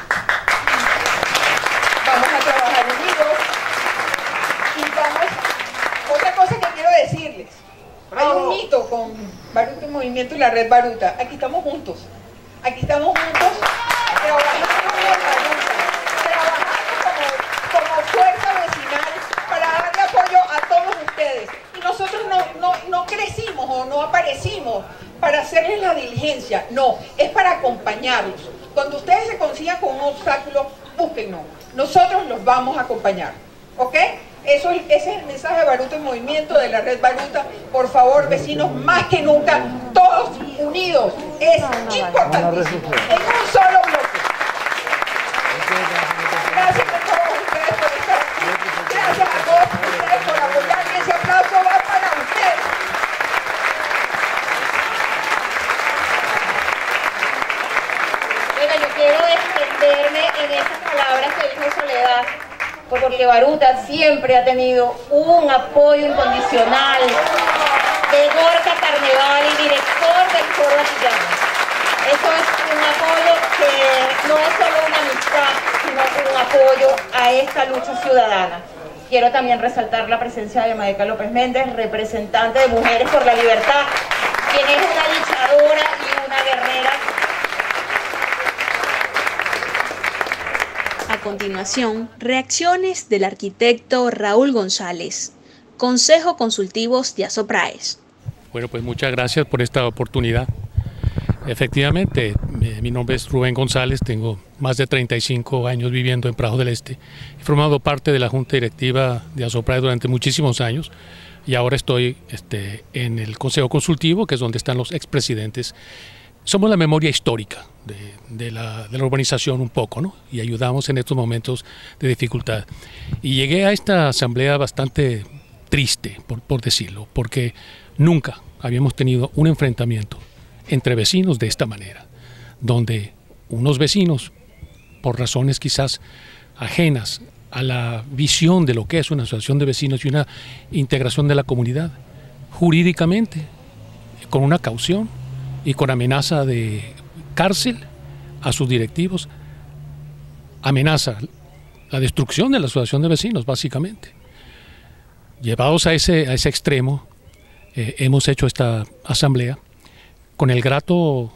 vamos a trabajar unidos y vamos... Otra cosa que quiero decirles, hay un mito con Baruta en Movimiento y la Red Baruta. Aquí estamos juntos, aquí estamos juntos trabajando en Baruta, trabajando como, como fuerza vecinal para darle apoyo a todos ustedes. Y nosotros no, no, no crecimos o no aparecimos para hacerles la diligencia, no, es para acompañarlos. Cuando ustedes se consigan con un obstáculo, búsquennos, nosotros los vamos a acompañar, ¿ok? Eso, ese es el mensaje de Baruta en Movimiento, de la Red Baruta. Por favor, vecinos, más que nunca, todos unidos, es importantísimo, en un solo bloque. Gracias a todos ustedes por estar aquí, gracias a todos ustedes por apoyar, y ese aplauso va para ustedes. Bueno, yo quiero extenderme en esas palabras que dijo Soledad, porque Baruta siempre ha tenido un apoyo incondicional de Gorka Carneval y director del Foro Antillano. Eso es un apoyo que no es solo una amistad, sino un apoyo a esta lucha ciudadana. Quiero también resaltar la presencia de Madeca López Méndez, representante de Mujeres por la Libertad, quien es una luchadora y una guerrera. A continuación, reacciones del arquitecto Raúl González, Consejo Consultivos de Asopraes. Bueno, pues muchas gracias por esta oportunidad. Efectivamente, mi nombre es Rubén González, tengo más de treinta y cinco años viviendo en Prados del Este. He formado parte de la Junta Directiva de Asopraes durante muchísimos años y ahora estoy este, en el Consejo Consultivo, que es donde están los expresidentes. Somos la memoria histórica de, de, la, de la urbanización un poco, ¿no? Y ayudamos en estos momentos de dificultad. Y llegué a esta asamblea bastante triste, por, por decirlo, porque nunca habíamos tenido un enfrentamiento entre vecinos de esta manera, donde unos vecinos, por razones quizás ajenas a la visión de lo que es una asociación de vecinos y una integración de la comunidad, jurídicamente, con una caución y con amenaza de cárcel a sus directivos, amenaza la destrucción de la asociación de vecinos, básicamente. Llevados a ese, a ese extremo, eh, hemos hecho esta asamblea con el grato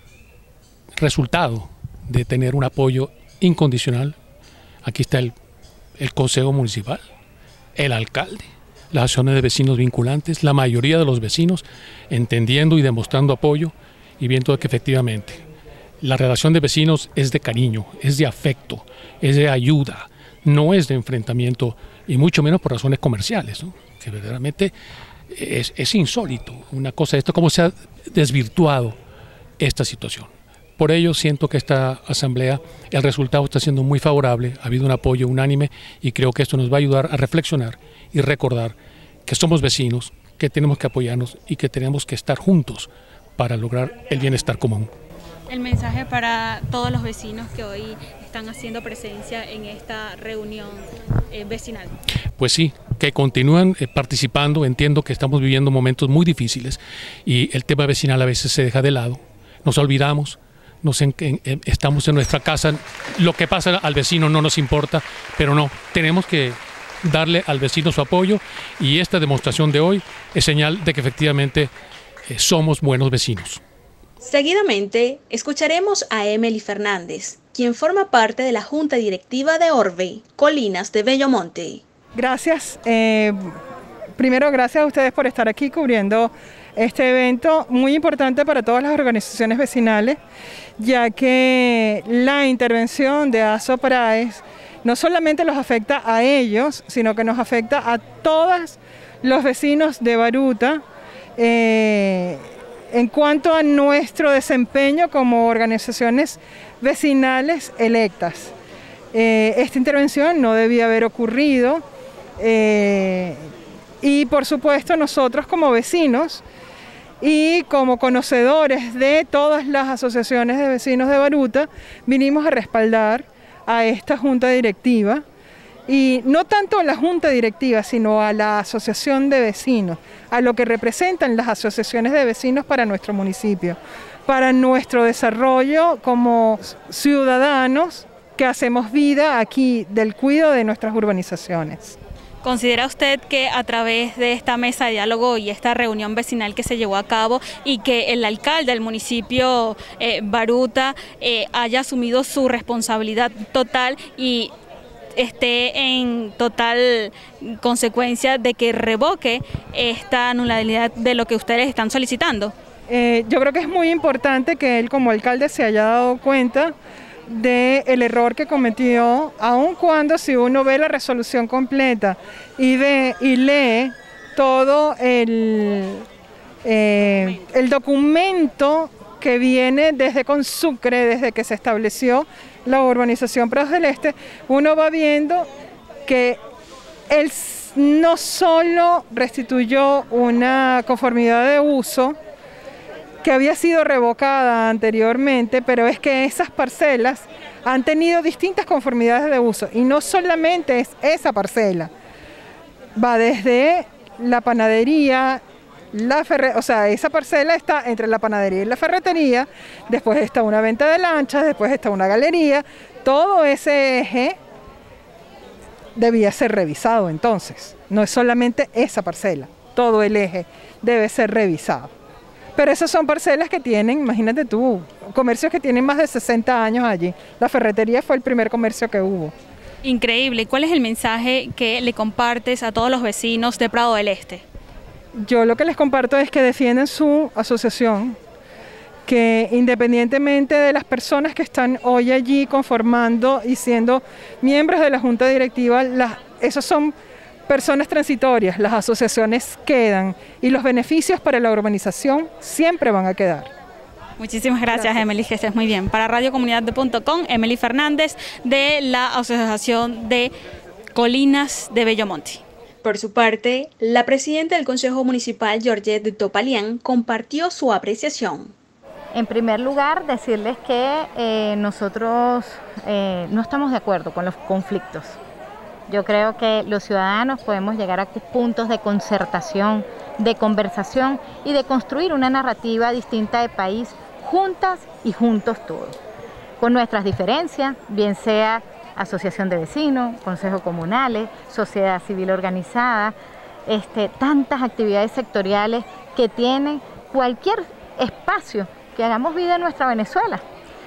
resultado de tener un apoyo incondicional. Aquí está el, el Consejo Municipal, el alcalde, las asociaciones de vecinos vinculantes, la mayoría de los vecinos entendiendo y demostrando apoyo y viendo que efectivamente la relación de vecinos es de cariño, es de afecto, es de ayuda, no es de enfrentamiento y mucho menos por razones comerciales, ¿no? Que verdaderamente es, es insólito una cosa, esto cómo se ha desvirtuado esta situación. Por ello siento que esta asamblea, el resultado está siendo muy favorable, ha habido un apoyo unánime y creo que esto nos va a ayudar a reflexionar y recordar que somos vecinos, que tenemos que apoyarnos y que tenemos que estar juntos para lograr el bienestar común. El mensaje para todos los vecinos que hoy están haciendo presencia en esta reunión eh, vecinal. Pues sí, que continúan eh, participando. Entiendo que estamos viviendo momentos muy difíciles y el tema vecinal a veces se deja de lado, nos olvidamos, nos en, en, en, estamos en nuestra casa, lo que pasa al vecino no nos importa, pero no, tenemos que darle al vecino su apoyo y esta demostración de hoy es señal de que efectivamente eh, somos buenos vecinos. Seguidamente, escucharemos a Emily Fernández, quien forma parte de la Junta Directiva de Orbe, Colinas de Bellomonte. Gracias. Eh, primero, gracias a ustedes por estar aquí cubriendo este evento muy importante para todas las organizaciones vecinales, ya que la intervención de Asopraes no solamente los afecta a ellos, sino que nos afecta a todos los vecinos de Baruta, eh, en cuanto a nuestro desempeño como organizaciones vecinales electas. Eh, esta intervención no debía haber ocurrido eh, y por supuesto nosotros como vecinos y como conocedores de todas las asociaciones de vecinos de Baruta vinimos a respaldar a esta junta directiva, y no tanto a la junta directiva sino a la asociación de vecinos, a lo que representan las asociaciones de vecinos para nuestro municipio, para nuestro desarrollo como ciudadanos que hacemos vida aquí del cuidado de nuestras urbanizaciones. ¿Considera usted que a través de esta mesa de diálogo y esta reunión vecinal que se llevó a cabo y que el alcalde del municipio eh, Baruta eh, haya asumido su responsabilidad total y esté en total consecuencia de que revoque esta nulidad de lo que ustedes están solicitando? Eh, yo creo que es muy importante que él como alcalde se haya dado cuenta del error que cometió, aun cuando si uno ve la resolución completa y ve y lee todo el, eh, el documento que viene desde Consucre, desde que se estableció la urbanización Prados del Este, uno va viendo que él no solo restituyó una conformidad de uso que había sido revocada anteriormente, pero es que esas parcelas han tenido distintas conformidades de uso y no solamente es esa parcela, va desde la panadería, la ferre, o sea, esa parcela está entre la panadería y la ferretería, después está una venta de lanchas, después está una galería, todo ese eje debía ser revisado entonces, no es solamente esa parcela, todo el eje debe ser revisado. Pero esas son parcelas que tienen, imagínate tú, comercios que tienen más de sesenta años allí. La ferretería fue el primer comercio que hubo. Increíble. ¿Cuál es el mensaje que le compartes a todos los vecinos de Prado del Este? Yo lo que les comparto es que defienden su asociación, que independientemente de las personas que están hoy allí conformando y siendo miembros de la junta directiva, las, esos son personas transitorias, las asociaciones quedan y los beneficios para la urbanización siempre van a quedar. Muchísimas gracias, gracias. Emily, que estés muy bien. Para radio comunidad punto com, Emily Fernández de la Asociación de Colinas de Bellomonte. Por su parte, la presidenta del Consejo Municipal, Georgette Topalian, compartió su apreciación. En primer lugar, decirles que eh, nosotros eh, no estamos de acuerdo con los conflictos. Yo creo que los ciudadanos podemos llegar a puntos de concertación, de conversación y de construir una narrativa distinta de país, juntas y juntos todos. Con nuestras diferencias, bien sea asociación de vecinos, consejos comunales, sociedad civil organizada, este, tantas actividades sectoriales que tienen cualquier espacio que hagamos vida en nuestra Venezuela.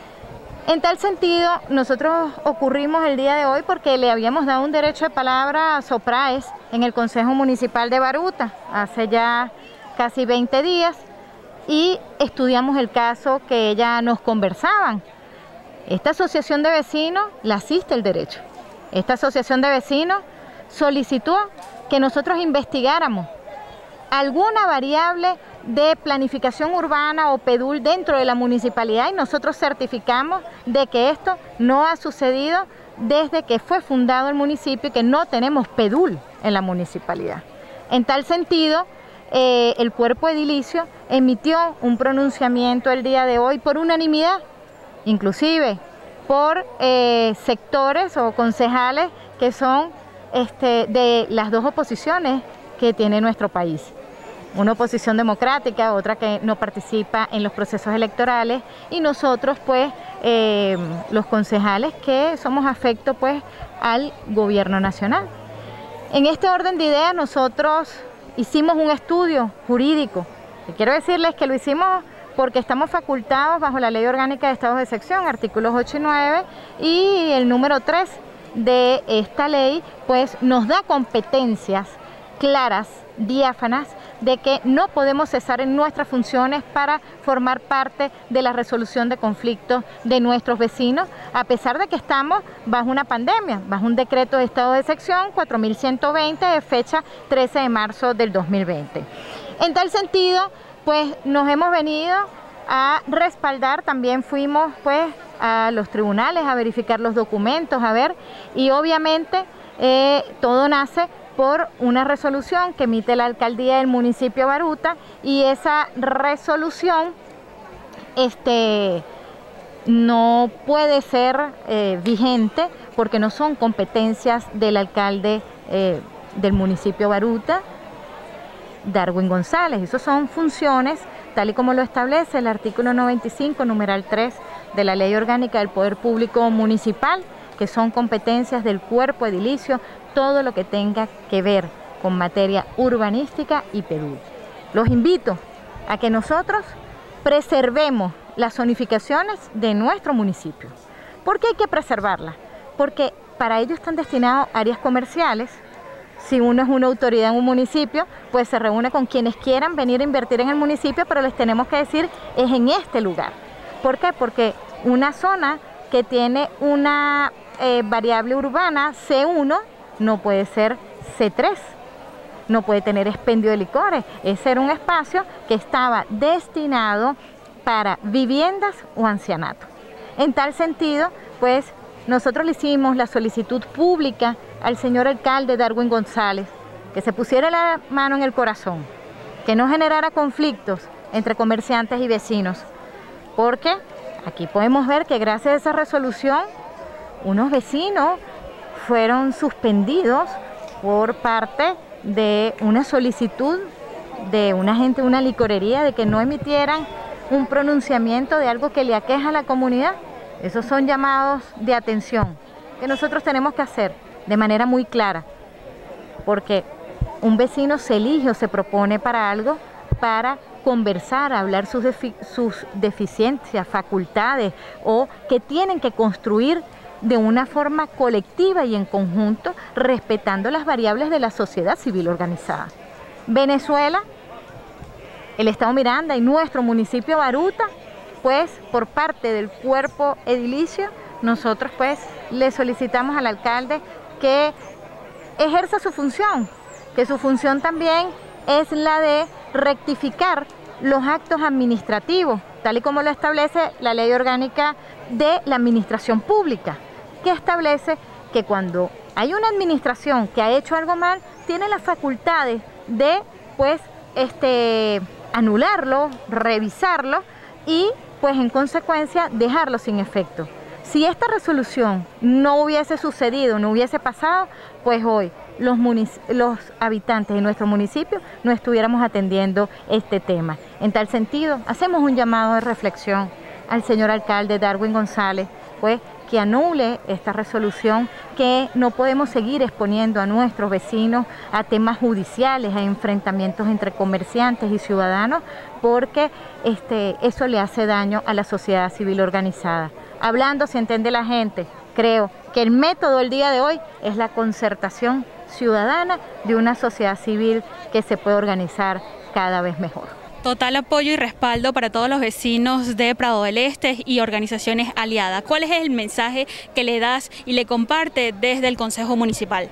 En tal sentido, nosotros ocurrimos el día de hoy porque le habíamos dado un derecho de palabra a Sopraes en el Consejo Municipal de Baruta hace ya casi veinte días y estudiamos el caso que ellas nos conversaban. Esta asociación de vecinos la asiste el derecho. Esta asociación de vecinos solicitó que nosotros investigáramos alguna variable de planificación urbana o PEDUL dentro de la municipalidad y nosotros certificamos de que esto no ha sucedido desde que fue fundado el municipio y que no tenemos PEDUL en la municipalidad. En tal sentido, eh, el cuerpo edilicio emitió un pronunciamiento el día de hoy por unanimidad, inclusive por eh, sectores o concejales que son este, de las dos oposiciones que tiene nuestro país. Una oposición democrática, otra que no participa en los procesos electorales y nosotros pues eh, los concejales que somos afectos pues al gobierno nacional. En este orden de ideas nosotros hicimos un estudio jurídico y quiero decirles que lo hicimos porque estamos facultados bajo la Ley Orgánica de Estados de Sección, artículos ocho y nueve y el número tres de esta ley pues nos da competencias claras, diáfanas, de que no podemos cesar en nuestras funciones para formar parte de la resolución de conflictos de nuestros vecinos, a pesar de que estamos bajo una pandemia, bajo un decreto de estado de excepción cuatro mil ciento veinte de fecha trece de marzo del dos mil veinte. En tal sentido, pues nos hemos venido a respaldar, también fuimos pues a los tribunales a verificar los documentos, a ver, y obviamente eh, todo nace por una resolución que emite la alcaldía del municipio de Baruta, y esa resolución este, no puede ser eh, vigente porque no son competencias del alcalde eh, del municipio de Baruta, Darwin González. Esas son funciones tal y como lo establece el artículo noventa y cinco, numeral tres de la Ley Orgánica del Poder Público Municipal, que son competencias del cuerpo edilicio, todo lo que tenga que ver con materia urbanística y P E D U. Los invito a que nosotros preservemos las zonificaciones de nuestro municipio. ¿Por qué hay que preservarlas? Porque para ello están destinadas áreas comerciales. Si uno es una autoridad en un municipio, pues se reúne con quienes quieran venir a invertir en el municipio, pero les tenemos que decir, es en este lugar. ¿Por qué? Porque una zona que tiene una eh, variable urbana C uno no puede ser C tres, no puede tener expendio de licores. Ese era un espacio que estaba destinado para viviendas o ancianato. En tal sentido, pues nosotros le hicimos la solicitud pública al señor alcalde Darwin González, que se pusiera la mano en el corazón, que no generara conflictos entre comerciantes y vecinos, porque aquí podemos ver que gracias a esa resolución, unos vecinos fueron suspendidos por parte de una solicitud de una gente de una licorería de que no emitieran un pronunciamiento de algo que le aqueja a la comunidad. Esos son llamados de atención que nosotros tenemos que hacer de manera muy clara, porque un vecino se elige o se propone para algo, para conversar, hablar sus, defi sus deficiencias, facultades, o que tienen que construir de una forma colectiva y en conjunto, respetando las variables de la sociedad civil organizada. Venezuela, el Estado Miranda y nuestro municipio Baruta, pues por parte del cuerpo edilicio, nosotros pues le solicitamos al alcalde que ejerza su función, que su función también es la de rectificar los actos administrativos, tal y como lo establece la Ley Orgánica de la Administración Pública, que establece que cuando hay una administración que ha hecho algo mal, tiene las facultades de pues este anularlo, revisarlo y pues en consecuencia dejarlo sin efecto. Si esta resolución no hubiese sucedido, no hubiese pasado, pues hoy los, los habitantes de nuestro municipio no estuviéramos atendiendo este tema. En tal sentido, hacemos un llamado de reflexión al señor alcalde Darwin González, pues que anule esta resolución, que no podemos seguir exponiendo a nuestros vecinos a temas judiciales, a enfrentamientos entre comerciantes y ciudadanos, porque este, eso le hace daño a la sociedad civil organizada. Hablando se entiende la gente. Creo que el método del día de hoy es la concertación ciudadana de una sociedad civil que se puede organizar cada vez mejor. Total apoyo y respaldo para todos los vecinos de Prado del Este y organizaciones aliadas. ¿Cuál es el mensaje que le das y le comparte desde el Consejo Municipal?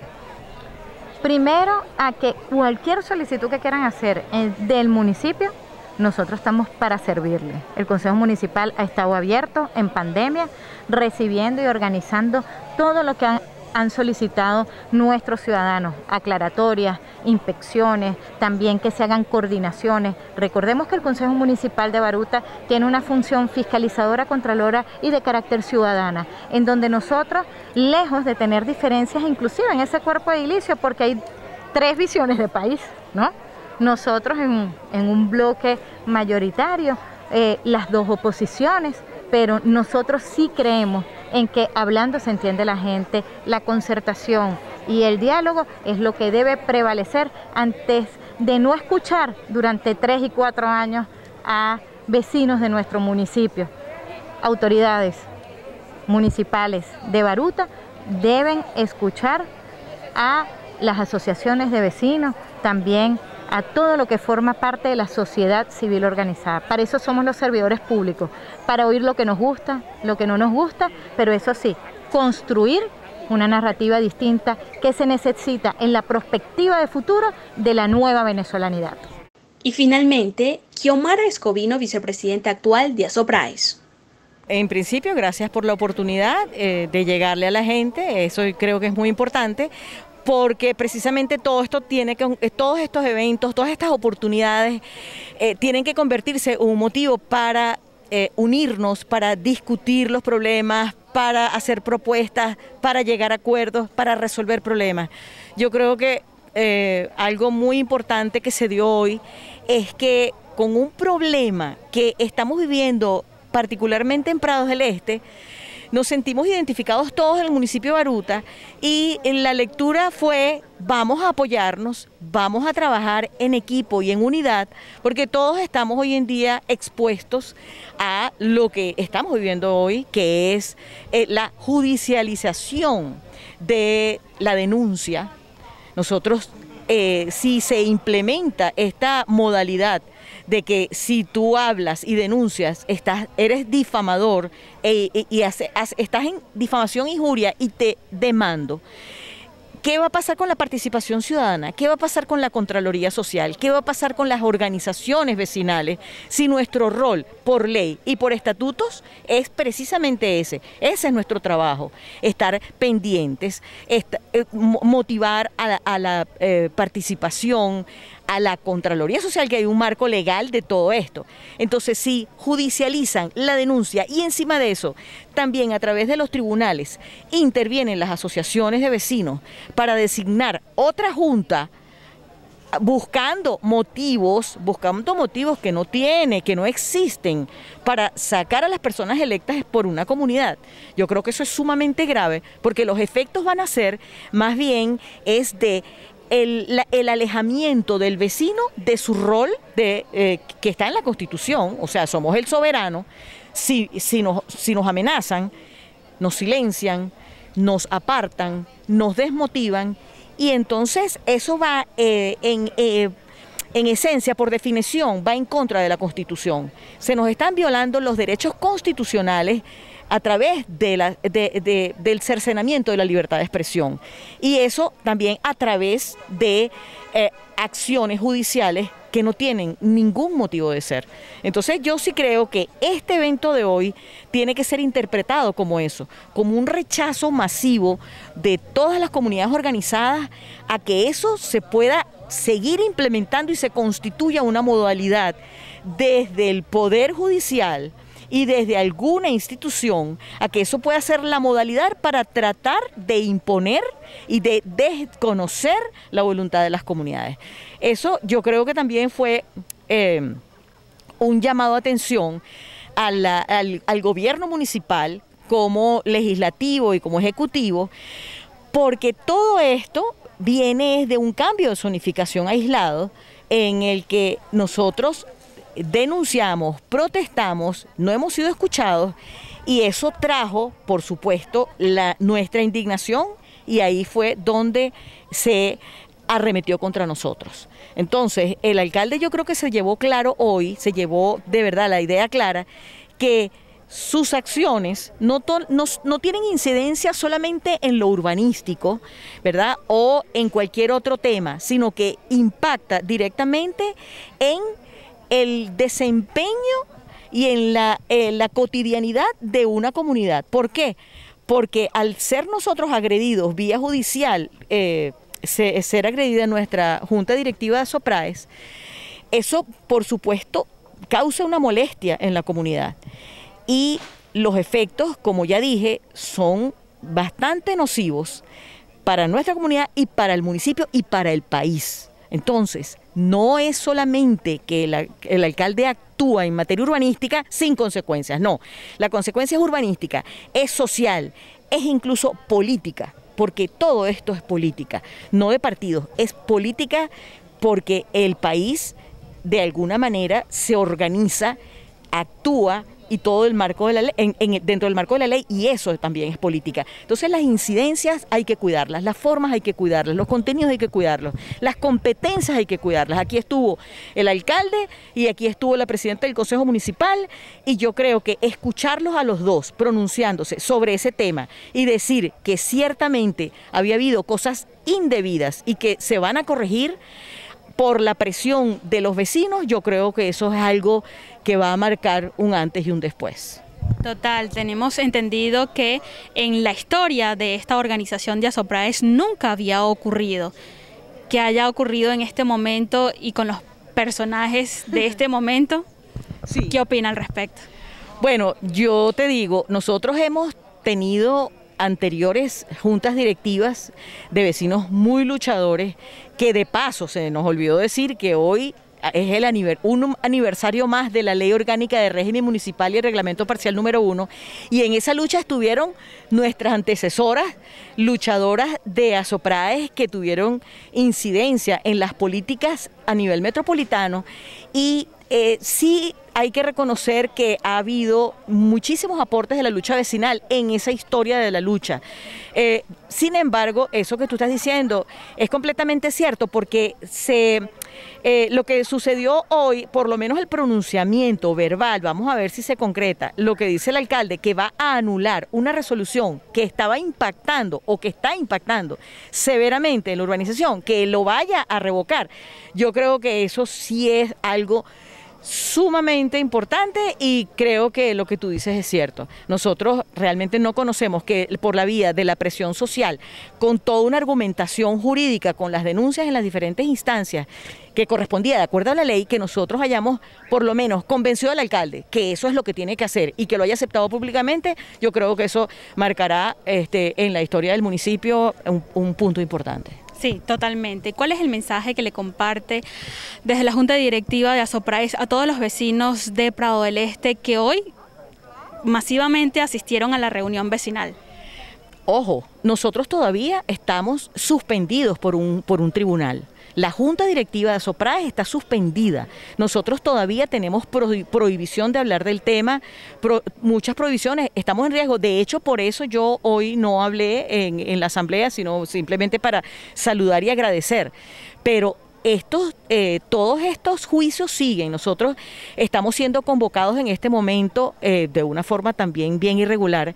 Primero, a que cualquier solicitud que quieran hacer del municipio, nosotros estamos para servirle. El Consejo Municipal ha estado abierto en pandemia, recibiendo y organizando todo lo que han, han solicitado nuestros ciudadanos, aclaratorias, inspecciones, también que se hagan coordinaciones. Recordemos que el Consejo Municipal de Baruta tiene una función fiscalizadora, contralora y de carácter ciudadana, en donde nosotros, lejos de tener diferencias, inclusive en ese cuerpo edilicio, porque hay tres visiones de país, ¿no? Nosotros en, en un bloque mayoritario, eh, las dos oposiciones, pero nosotros sí creemos en que hablando se entiende la gente, la concertación y el diálogo es lo que debe prevalecer antes de no escuchar durante tres y cuatro años a vecinos de nuestro municipio. Autoridades municipales de Baruta deben escuchar a las asociaciones de vecinos, también a todo lo que forma parte de la sociedad civil organizada. Para eso somos los servidores públicos, para oír lo que nos gusta, lo que no nos gusta, pero eso sí, construir una narrativa distinta que se necesita en la perspectiva de futuro de la nueva venezolanidad. Y finalmente, Xiomara Escobino, vicepresidenta actual de Asopraes. En principio, gracias por la oportunidad eh, de llegarle a la gente, eso creo que es muy importante, porque precisamente todo esto tiene que, todos estos eventos, todas estas oportunidades eh, tienen que convertirse en un motivo para eh, unirnos, para discutir los problemas, para hacer propuestas, para llegar a acuerdos, para resolver problemas. Yo creo que eh, algo muy importante que se dio hoy es que con un problema que estamos viviendo particularmente en Prados del Este, nos sentimos identificados todos en el municipio de Baruta y en la lectura fue vamos a apoyarnos, vamos a trabajar en equipo y en unidad, porque todos estamos hoy en día expuestos a lo que estamos viviendo hoy, que es eh, la judicialización de la denuncia. Nosotros, eh, si se implementa esta modalidad de que si tú hablas y denuncias, estás, eres difamador e, y, y hace, hace, estás en difamación e injuria y te demando. ¿Qué va a pasar con la participación ciudadana? ¿Qué va a pasar con la Contraloría Social? ¿Qué va a pasar con las organizaciones vecinales si nuestro rol por ley y por estatutos es precisamente ese? Ese es nuestro trabajo, estar pendientes, esta, eh, motivar a la, a la eh, participación, a la Contraloría Social, que hay un marco legal de todo esto. Entonces, si judicializan la denuncia y encima de eso, también a través de los tribunales, intervienen las asociaciones de vecinos para designar otra junta buscando motivos, buscando motivos que no tiene, que no existen, para sacar a las personas electas por una comunidad. Yo creo que eso es sumamente grave, porque los efectos van a ser, más bien, es de El, la, el alejamiento del vecino de su rol de, eh, que está en la Constitución, o sea, somos el soberano. Si, si, nos, si nos amenazan, nos silencian, nos apartan, nos desmotivan, y entonces eso va eh, en, eh, en esencia, por definición, va en contra de la Constitución. Se nos están violando los derechos constitucionales a través de la, de, de, del cercenamiento de la libertad de expresión, y eso también a través de eh, acciones judiciales que no tienen ningún motivo de ser. Entonces yo sí creo que este evento de hoy tiene que ser interpretado como eso, como un rechazo masivo de todas las comunidades organizadas a que eso se pueda seguir implementando y se constituya una modalidad desde el Poder Judicial y desde alguna institución, a que eso pueda ser la modalidad para tratar de imponer y de desconocer la voluntad de las comunidades. Eso yo creo que también fue eh, un llamado de atención a la, al, al gobierno municipal como legislativo y como ejecutivo, porque todo esto viene de un cambio de zonificación aislado en el que nosotros denunciamos, protestamos, no hemos sido escuchados, y eso trajo, por supuesto, la, nuestra indignación, y ahí fue donde se arremetió contra nosotros. Entonces, el alcalde yo creo que se llevó claro hoy, se llevó de verdad la idea clara, que sus acciones no, no, no tienen incidencia solamente en lo urbanístico, ¿verdad?, o en cualquier otro tema, sino que impacta directamente en el desempeño y en la, en la cotidianidad de una comunidad. ¿Por qué? Porque al ser nosotros agredidos vía judicial, eh, se, ser agredida nuestra junta directiva de Asopraes, eso por supuesto causa una molestia en la comunidad, y los efectos, como ya dije, son bastante nocivos para nuestra comunidad y para el municipio y para el país. Entonces, no es solamente que el, el alcalde actúa en materia urbanística sin consecuencias, no. La consecuencia es urbanística, es social, es incluso política, porque todo esto es política, no de partidos, es política porque el país de alguna manera se organiza, actúa, y todo el marco de la ley, en, en, dentro del marco de la ley, y eso también es política. Entonces las incidencias hay que cuidarlas, las formas hay que cuidarlas, los contenidos hay que cuidarlos, las competencias hay que cuidarlas. Aquí estuvo el alcalde y aquí estuvo la presidenta del Consejo Municipal, y yo creo que escucharlos a los dos pronunciándose sobre ese tema y decir que ciertamente había habido cosas indebidas y que se van a corregir, por la presión de los vecinos, yo creo que eso es algo que va a marcar un antes y un después. Total, tenemos entendido que en la historia de esta organización de Asopraes nunca había ocurrido que haya ocurrido en este momento y con los personajes de este momento. Sí. ¿Qué opina al respecto? Bueno, yo te digo, nosotros hemos tenido anteriores juntas directivas de vecinos muy luchadores, que de paso se nos olvidó decir que hoy es el aniver- un aniversario más de la Ley Orgánica de Régimen Municipal y el Reglamento Parcial número uno, y en esa lucha estuvieron nuestras antecesoras, luchadoras de Asopraes, que tuvieron incidencia en las políticas a nivel metropolitano, y eh, sí hay que reconocer que ha habido muchísimos aportes de la lucha vecinal en esa historia de la lucha. Eh, sin embargo, eso que tú estás diciendo es completamente cierto, porque se, eh, lo que sucedió hoy, por lo menos el pronunciamiento verbal, vamos a ver si se concreta, lo que dice el alcalde, que va a anular una resolución que estaba impactando o que está impactando severamente en la urbanización, que lo vaya a revocar. Yo creo que eso sí es algo sumamente importante, y creo que lo que tú dices es cierto. Nosotros realmente no conocemos que por la vía de la presión social, con toda una argumentación jurídica, con las denuncias en las diferentes instancias que correspondía de acuerdo a la ley, que nosotros hayamos por lo menos convencido al alcalde que eso es lo que tiene que hacer y que lo haya aceptado públicamente. Yo creo que eso marcará este, en la historia del municipio un, un punto importante. Sí, totalmente. ¿Cuál es el mensaje que le comparte desde la Junta Directiva de Asopraes a todos los vecinos de Prado del Este que hoy masivamente asistieron a la reunión vecinal? Ojo, nosotros todavía estamos suspendidos por un, por un tribunal. La Junta Directiva de Asopraes está suspendida. Nosotros todavía tenemos prohibición de hablar del tema, pro, muchas prohibiciones, estamos en riesgo. De hecho, por eso yo hoy no hablé en, en la asamblea, sino simplemente para saludar y agradecer. Pero estos, eh, todos estos juicios siguen. Nosotros estamos siendo convocados en este momento eh, de una forma también bien irregular.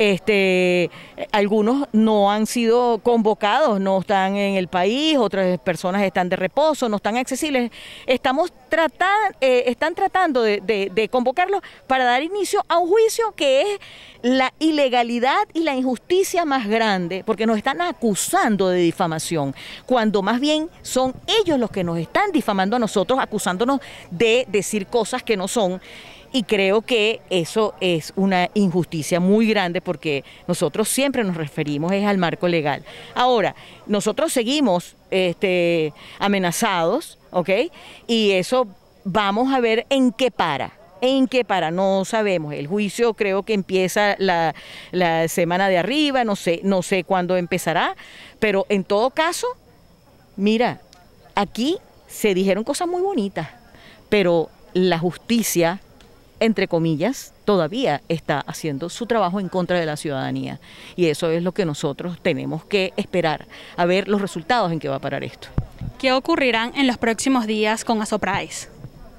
Este, algunos no han sido convocados, no están en el país, otras personas están de reposo, no están accesibles. Estamos tratando, eh, están tratando de, de, de convocarlos para dar inicio a un juicio que es la ilegalidad y la injusticia más grande, porque nos están acusando de difamación, cuando más bien son ellos los que nos están difamando a nosotros, acusándonos de decir cosas que no son. Y creo que eso es una injusticia muy grande, porque nosotros siempre nos referimos es al marco legal. Ahora, nosotros seguimos este, amenazados, ¿ok? Y eso vamos a ver en qué para. ¿En qué para? No sabemos. El juicio creo que empieza la, la semana de arriba, no sé, no sé cuándo empezará, pero en todo caso, mira, aquí se dijeron cosas muy bonitas, pero la justicia, entre comillas, todavía está haciendo su trabajo en contra de la ciudadanía, y eso es lo que nosotros tenemos que esperar, a ver los resultados en que va a parar esto. ¿Qué ocurrirán en los próximos días con Asopraes?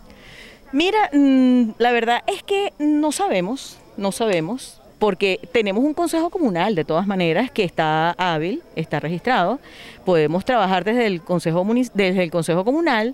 Mira, mmm, la verdad es que no sabemos, no sabemos, porque tenemos un consejo comunal de todas maneras que está hábil, está registrado, podemos trabajar desde el consejo, desde el consejo comunal,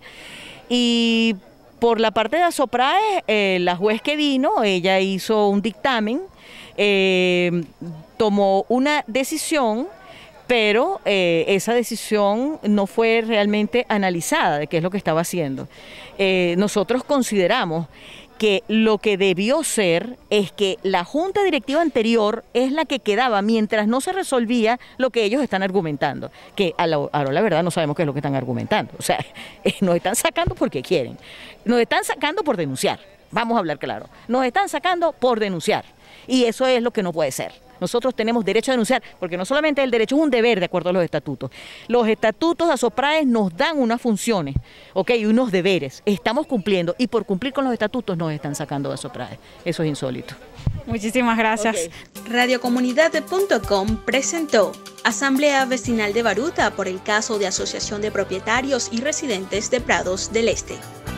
y por la parte de Asopraes, eh, la juez que vino, ella hizo un dictamen, eh, tomó una decisión, pero eh, esa decisión no fue realmente analizada de qué es lo que estaba haciendo. Eh, nosotros consideramos que lo que debió ser es que la junta directiva anterior es la que quedaba mientras no se resolvía lo que ellos están argumentando, que a la, a la verdad no sabemos qué es lo que están argumentando. O sea, eh, nos están sacando porque quieren, nos están sacando por denunciar, vamos a hablar claro, nos están sacando por denunciar, y eso es lo que no puede ser. Nosotros tenemos derecho a denunciar, porque no solamente el derecho, es un deber de acuerdo a los estatutos. Los estatutos de Asopraes nos dan unas funciones, ¿ok? Y unos deberes. Estamos cumpliendo, y por cumplir con los estatutos nos están sacando de Asopraes. Eso es insólito. Muchísimas gracias. Okay. radiocomunidad punto com presentó Asamblea Vecinal de Baruta por el caso de Asociación de Propietarios y Residentes de Prados del Este.